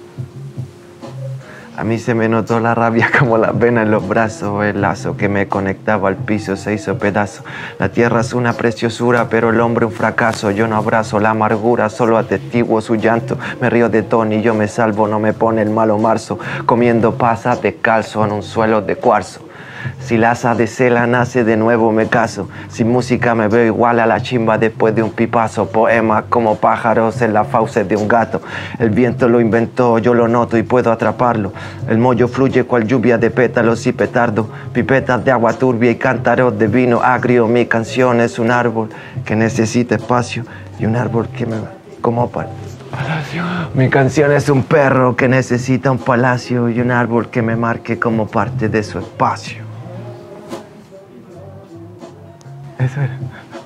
A mí se me notó la rabia como las venas en los brazos, el lazo que me conectaba al piso se hizo pedazo. La tierra es una preciosura, pero el hombre un fracaso. Yo no abrazo la amargura, solo atestiguo su llanto. Me río de Tony, yo me salvo, no me pone el malo marzo. Comiendo pasas descalzo en un suelo de cuarzo. Si la asa de cela nace de nuevo me caso. Sin música me veo igual a la chimba después de un pipazo. Poemas como pájaros en las fauces de un gato. El viento lo inventó, yo lo noto y puedo atraparlo. El mollo fluye cual lluvia de pétalos y petardo. Pipetas de agua turbia y cántaros de vino agrio. Mi canción es un árbol que necesita espacio y un árbol que me... como para... Mi canción es un perro que necesita un palacio y un árbol que me marque como parte de su espacio. Eso era.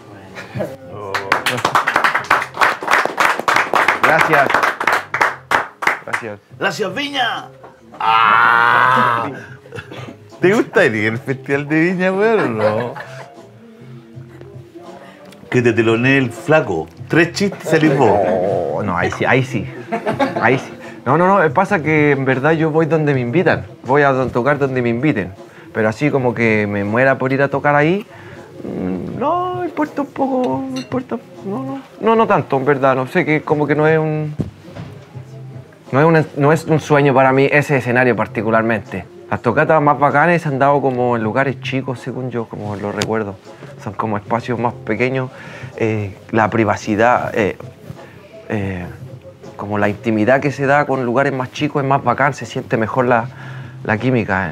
Gracias. Gracias. ¡Gracias, Viña! ¡Ah! ¿Te gusta ir al Festival de Viña, weón, o no? Que te telonee el flaco. Tres chistes salís vos. Oh, no, ahí sí, ahí sí. Ahí sí. No, no, no, pasa que en verdad yo voy donde me invitan. Voy a tocar donde me inviten. Pero así como que me muera por ir a tocar ahí, no, me importa un poco, me importa, no, no, no, no tanto, en verdad. No sé, que como que no es un... No es, una, no es un sueño para mí ese escenario particularmente. Las tocatas más bacanas han dado como en lugares chicos, según yo, como lo recuerdo. Son como espacios más pequeños. Eh, la privacidad, eh, eh, como la intimidad que se da con lugares más chicos es más bacán, se siente mejor la, la química. Eh.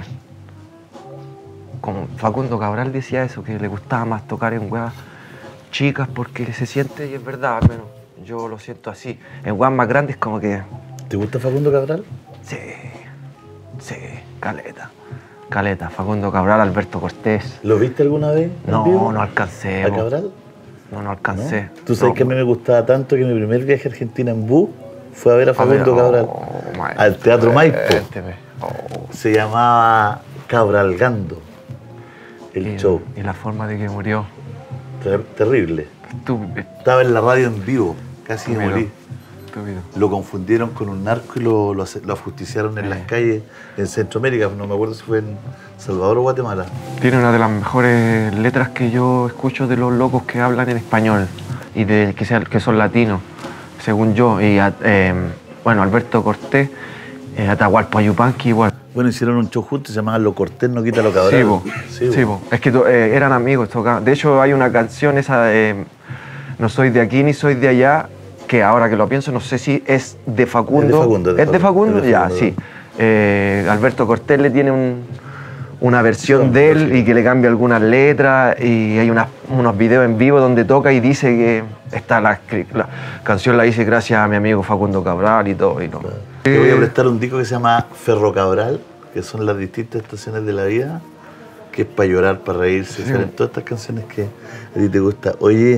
Como Facundo Cabral decía eso, que le gustaba más tocar en huevas chicas porque se siente, y es verdad, al menos yo lo siento así. En huevas más grandes como que... ¿Te gusta Facundo Cabral? Sí, sí, caleta. Caleta, Facundo Cabral, Alberto Cortés. ¿Lo viste alguna vez? en No, vivo? no alcancé. ¿A po. Cabral? No, no alcancé. ¿No? Tú sabes No, que a mí me gustaba tanto que mi primer viaje a Argentina en bus fue a ver a Facundo oh, Cabral. maestro, Al Teatro Maipo. cuénteme. Oh, Se llamaba Cabralgando el y, show. y la forma de que murió. Ter- terrible. Estúpido. Estaba en la radio en vivo, casi me morí. Estúpido. Lo confundieron con un narco y lo, lo, ace- lo ajusticiaron en Eh. las calles en Centroamérica. No me acuerdo si fue en Salvador o Guatemala. Tiene una de las mejores letras que yo escucho de los locos que hablan en español y de que, sea, que son latinos, según yo. Y eh, bueno, Alberto Cortés, eh, Atahualpa Yupanqui igual. Bueno, hicieron un show juntos, se llamaba Lo Cortés no quita lo Cabral. Sí, po. Sí, Sí, po. po. Es que to- eh, eran amigos, tocaban. De hecho, hay una canción, esa de No soy de aquí ni soy de allá, que ahora que lo pienso, no sé si es de Facundo. Es de Facundo, es de ¿Es de Facundo, Facundo? es de Ya, Facundo. sí. Eh, Alberto Cortés le tiene un- una versión Sí, de él sí. y que le cambia algunas letras, y hay unas- unos videos en vivo donde toca y dice que esta la, la canción la hice gracias a mi amigo Facundo Cabral y todo. Y no. Te voy a prestar un disco que se llama Ferro Cabral, que son las distintas estaciones de la vida, que es para llorar, para reírse. Sí. Salen todas estas canciones que a ti te gusta. Oye,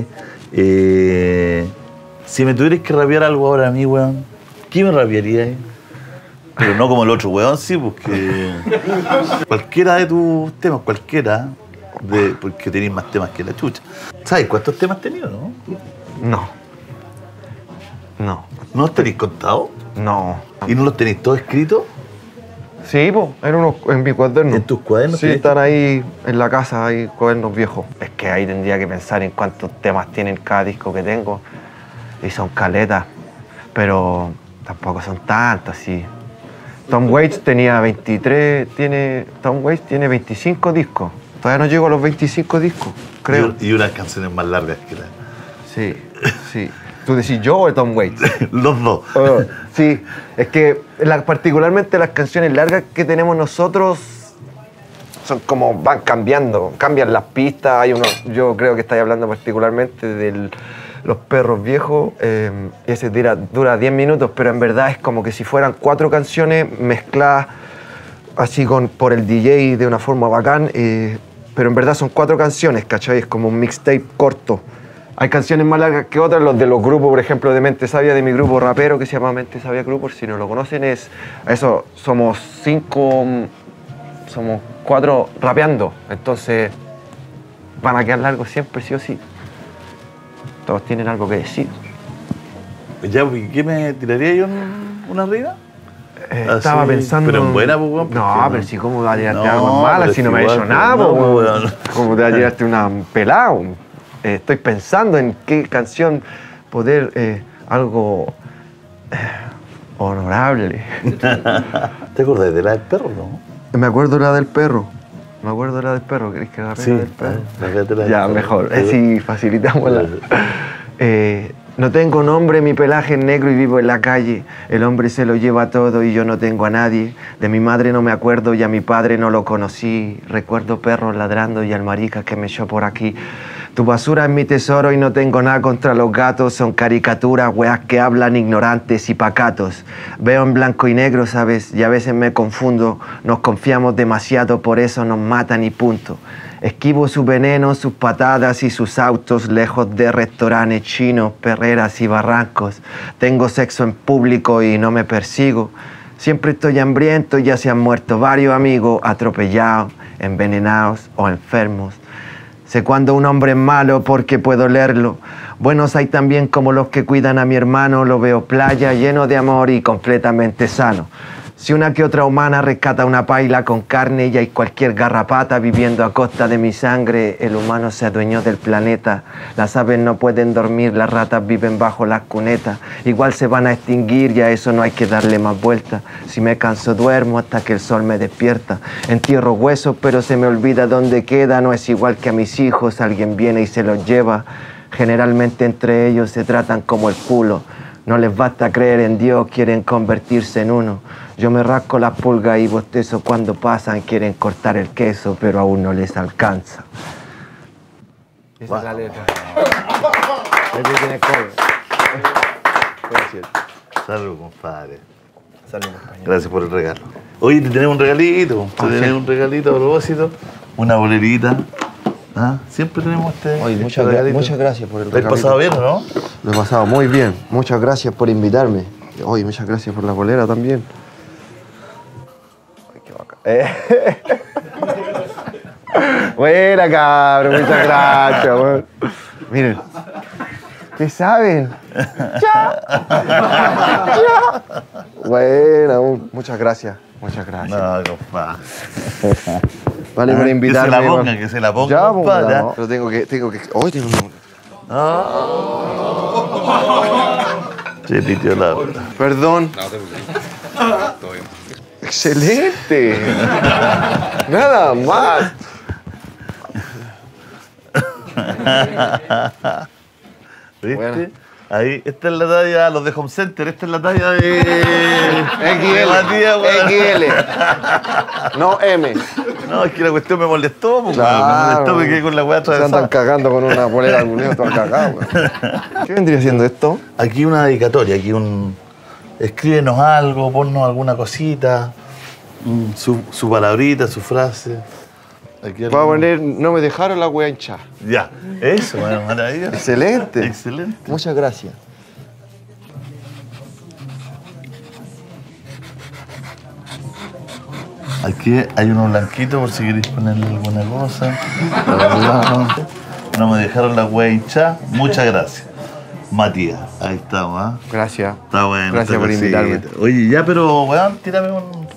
eh, si me tuvieras que rapear algo ahora a mí, weón, ¿qué me rapearías? Pero no como el otro weón, sí, porque cualquiera de tus temas, cualquiera, de, porque tenéis más temas que la chucha. ¿Sabes cuántos temas has tenido, no? No. No. ¿No los tenéis contados? No. ¿Y no los tenéis todos escritos? Sí, po, eran unos en mi cuaderno. ¿En tus cuadernos? Sí, tenés? están ahí en la casa, hay cuadernos viejos. Es que ahí tendría que pensar en cuántos temas tienen cada disco que tengo. Y son caletas, pero tampoco son tantas, sí. Tom Waits tenía veintitrés, tiene, Tom Waits tiene veinticinco discos. Todavía no llego a los veinticinco discos, creo. Y, y unas canciones más largas que la... Sí, sí. ¿Tú decís yo o Tom Waits? Los dos. Oh, sí, es que la- particularmente las canciones largas que tenemos nosotros son como van cambiando, cambian las pistas. Hay uno, yo creo que estáis hablando particularmente de Los Perros Viejos, eh, ese dura, dura diez minutos, pero en verdad es como que si fueran cuatro canciones mezcladas así con, por el D J de una forma bacán, eh, pero en verdad son cuatro canciones, ¿cachai? Es como un mixtape corto. Hay canciones más largas que otras, los de los grupos, por ejemplo, de Mente Sabia, de mi grupo rapero que se llama Mente Sabia Group, por si no lo conocen, es eso, somos cinco, somos cuatro rapeando, entonces van a quedar largos siempre, sí o sí. Todos tienen algo que decir. Ya, ¿y ¿qué me tiraría yo en una arriba? Eh, Ah, estaba sí, pensando... pero en buena, pues, weón, No, porque pero no- si cómo va a tirarte No, algo en mala, pero si es no me ha igual, hecho pues, nada, no, pues, pues, weón. weón. ¿Cómo te va a tirarte una pelada? weón? Eh, estoy pensando en qué canción poder, eh, algo eh, honorable. ¿Te acordás de la del perro, no? Me acuerdo la del perro. Me acuerdo la del perro. ¿Querés que agarre Sí, la del perro? ah, agarrate la del Ya, perro. mejor. Así facilitamos la... Eh, no tengo nombre, mi pelaje es negro y vivo en la calle. El hombre se lo lleva todo y yo no tengo a nadie. De mi madre no me acuerdo y a mi padre no lo conocí. Recuerdo perros ladrando y al marica que me echó por aquí. Tu basura es mi tesoro y no tengo nada contra los gatos. Son caricaturas, weas que hablan ignorantes y pacatos. Veo en blanco y negro, ¿sabes? Y a veces me confundo. Nos confiamos demasiado, por eso nos matan y punto. Esquivo su veneno, sus patadas y sus autos lejos de restaurantes chinos, perreras y barrancos. Tengo sexo en público y no me persigo. Siempre estoy hambriento y ya se han muerto varios amigos atropellados, envenenados o enfermos. Sé cuando un hombre es malo porque puedo leerlo. Buenos hay también como los que cuidan a mi hermano. Lo veo playa, lleno de amor y completamente sano. Si una que otra humana rescata una paila con carne y hay cualquier garrapata viviendo a costa de mi sangre, el humano se adueñó del planeta. Las aves no pueden dormir, las ratas viven bajo las cunetas. Igual se van a extinguir y a eso no hay que darle más vueltas. Si me canso duermo hasta que el sol me despierta. Entierro huesos pero se me olvida dónde queda. No es igual que a mis hijos, alguien viene y se los lleva. Generalmente entre ellos se tratan como el culo. No les basta creer en Dios, quieren convertirse en uno. Yo me rasco las pulgas y bostezo cuando pasan, quieren cortar el queso, pero aún no les alcanza. Esa wow. Es la letra. Este tiene cover. Salud, compadre. Salud, compañero. Gracias por el regalo. Oye, te tenemos un regalito. Te Ah, tenemos sí. un regalito a propósito. Una bolerita. ¿Ah? Siempre tenemos este. Oye, este muchas, gra regalito. muchas gracias por el ¿Lo has regalito. pasado bien o no? Lo he pasado muy bien. Muchas gracias por invitarme. Oye, muchas gracias por la bolera también. Ay, qué bacán. Eh. Buena, cabrón. Muchas gracias, weón. Miren. ¿Qué saben? ¡Ya! ¡Ya! Buena, weón. Muchas gracias. Muchas gracias. No, compadre. Vale por invitarme. Que se la ponga, weón. que se la ponga, Ya, compadre. pues, no. Pero tengo que... Tengo que... Hoy tengo que... Sí, tío, la verdad. Perdón. ¡Excelente! Nada más. ¿Viste? Bueno. Ahí, esta es la talla, los de Home Center, esta es la talla de... X L. Matías, weón. X L. No M. No, es que la cuestión me molestó, pues, Claro. me molestó, me quedé con la weá Se andan atravesada. cagando con una polera al muneo, todo cagado. weón. ¿Qué vendría siendo esto? Aquí una dedicatoria, aquí un... Escríbenos algo, ponnos alguna cosita, mm, su, su palabrita, su frase. Aquí Voy a algo- poner, no me dejaron la wea hinchada. Ya, eso, bueno, maravilloso. Excelente. Excelente. Muchas gracias. Aquí hay uno blanquito por si queréis ponerle alguna cosa. No me dejaron la wea hinchada. Muchas gracias. Matías, ahí estamos, ¿ah? Gracias. Está bueno. Gracias esta por cosita. invitarme. Oye, ya, pero, weón, tírame un...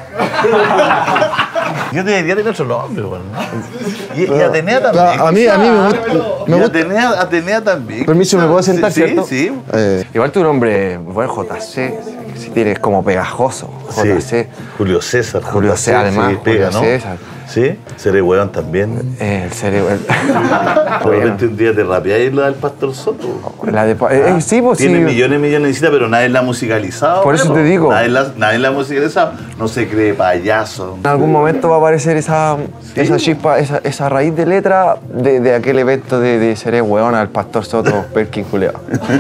Yo debería tener otro nombre, weón. Y, y Atenea también. A mí, a mí me gusta. Me Y gusta. Atenea, Atenea también. Permiso, ¿me puedo sentar, sí, cierto? Sí, Eh, igual tu nombre, bueno, J C, si tienes como pegajoso. sí. J C. Julio César. Julio J C, César, además, Sí, pega, Julio ¿no? César. Sí, seré weón también. Eh, el cerebro. De repente un día te rapeáis la del Pastor Soto. La de, pa- eh, eh, sí, pues sí. Tiene millones y millones de visitas, pero nadie la ha musicalizado. Por eso weón. te digo. Nadie la, nadie la ha musicalizado. No se cree payaso. En algún momento va a aparecer esa, Sí. esa chispa, esa, esa raíz de letra de, de aquel evento de, de Seré Weón al Pastor Soto Perkin Culeo.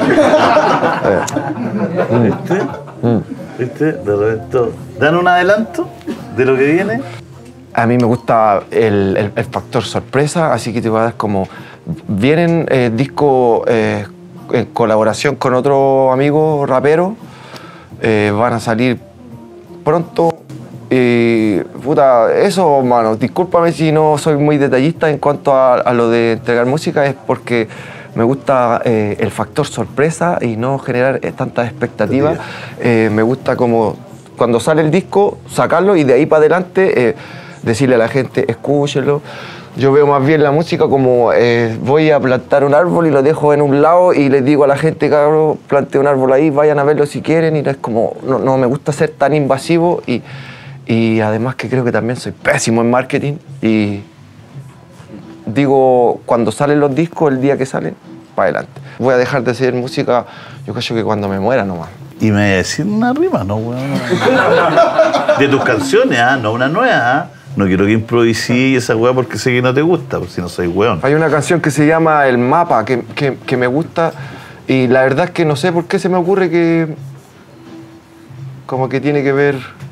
¿Viste? ¿Viste? De repente. ¿Dan un adelanto de lo que viene? A mí me gusta el, el- el factor sorpresa, así que te voy a dar como... Vienen eh, discos eh, en colaboración con otro amigo rapero, eh, van a salir pronto. Y, puta, eso, mano, discúlpame si no soy muy detallista en cuanto a, a lo de entregar música, es porque me gusta eh, el factor sorpresa y no generar eh, tantas expectativas. Eh, me gusta como cuando sale el disco, sacarlo y de ahí para adelante eh, decirle a la gente, escúchelo. Yo veo más bien la música como eh, voy a plantar un árbol y lo dejo en un lado y les digo a la gente, cabrón, plante un árbol ahí, vayan a verlo si quieren. Y no es como, no, no me gusta ser tan invasivo y, y además que creo que también soy pésimo en marketing y digo, cuando salen los discos, el día que salen, para adelante. Voy a dejar de hacer música, yo creo que cuando me muera nomás. Y me decir una rima, ¿no, weón? De tus canciones, ¿ah? No una nueva, ¿ah? No quiero que improvisí esa weá porque sé que no te gusta, pues si no soy weón. Hay una canción que se llama El Mapa, que, que, que me gusta y la verdad es que no sé por qué se me ocurre que como que tiene que ver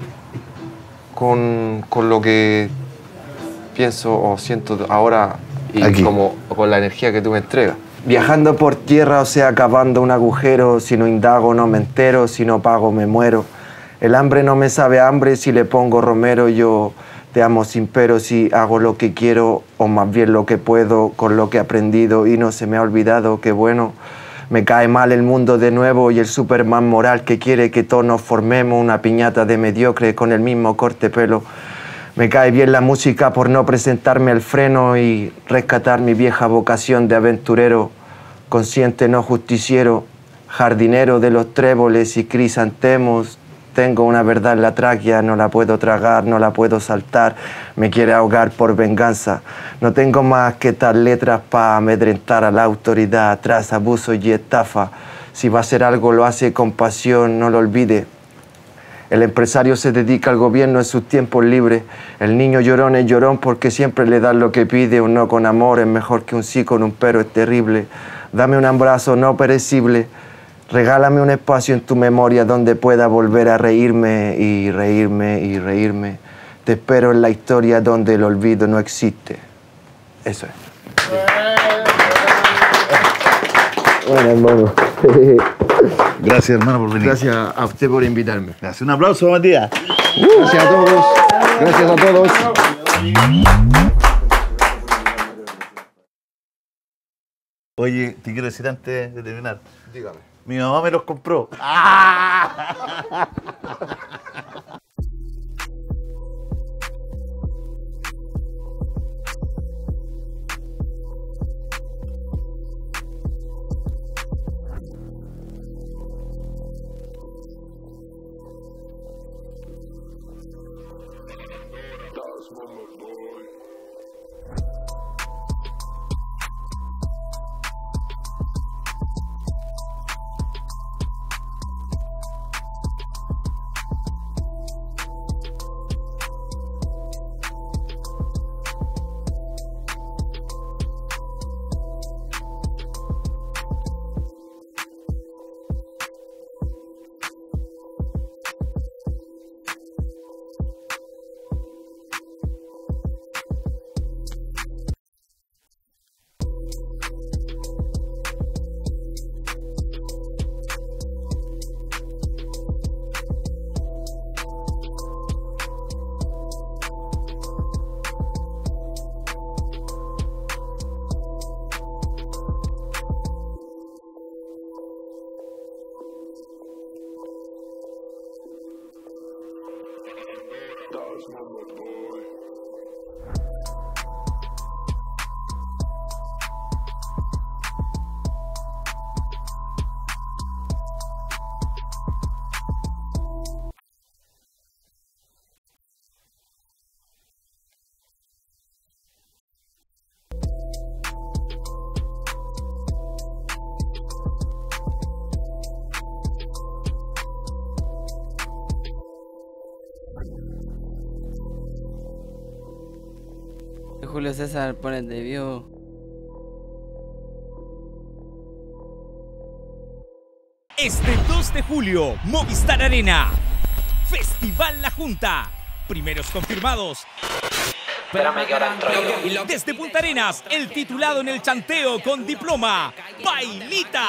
con, con lo que pienso o siento ahora y Aquí. como con la energía que tú me entregas. Viajando por tierra, o sea, cavando un agujero, si no indago no me entero, si no pago me muero. El hambre no me sabe a hambre si le pongo romero. Yo te amo sin pero si hago lo que quiero, o más bien lo que puedo, con lo que he aprendido y no se me ha olvidado que bueno. Me cae mal el mundo de nuevo y el Superman moral que quiere que todos nos formemos una piñata de mediocre con el mismo corte pelo. Me cae bien la música por no presentarme al freno y rescatar mi vieja vocación de aventurero, consciente no justiciero, jardinero de los tréboles y crisantemos. Tengo una verdad en la tráquea, no la puedo tragar, no la puedo saltar, me quiere ahogar por venganza. No tengo más que tal letras para amedrentar a la autoridad tras abuso y estafa. Si va a hacer algo lo hace con pasión, no lo olvide. El empresario se dedica al gobierno en sus tiempos libres. El niño llorón es llorón porque siempre le dan lo que pide. Un no con amor es mejor que un sí con un pero es terrible. Dame un abrazo no perecible. Regálame un espacio en tu memoria donde pueda volver a reírme y reírme y reírme. Te espero en la historia donde el olvido no existe. Eso es. Bueno, hermano. Gracias, hermano, por venir. Gracias a usted por invitarme. Gracias. Un aplauso, Matías. Gracias a todos. Gracias a todos. Oye, te quiero decir antes de terminar. Dígame. Mi mamá me los compró. Julio César pone de viejo. Este dos de julio, Movistar Arena. Festival La Junta. Primeros confirmados. Espérame que ahora entro yo. Desde Punta Arenas, el titulado en el chanteo con diploma, Pailita.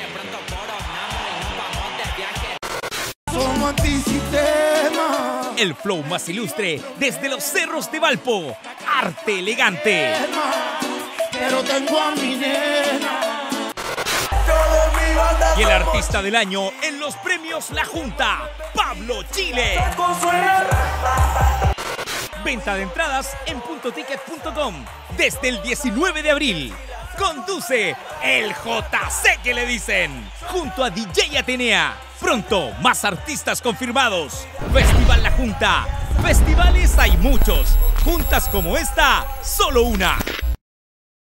Somos antisistema. El flow más ilustre desde los cerros de Valpo. Arte elegante. Pero tengo a mi nena. Y el artista del año en los premios La Junta, Pablo Chile. Venta de entradas en punto ticket punto com desde el diecinueve de abril. Conduce el J C que le dicen, junto a D J Atenea. Pronto, más artistas confirmados. Festival La Junta. Festivales hay muchos. Juntas como esta, solo una.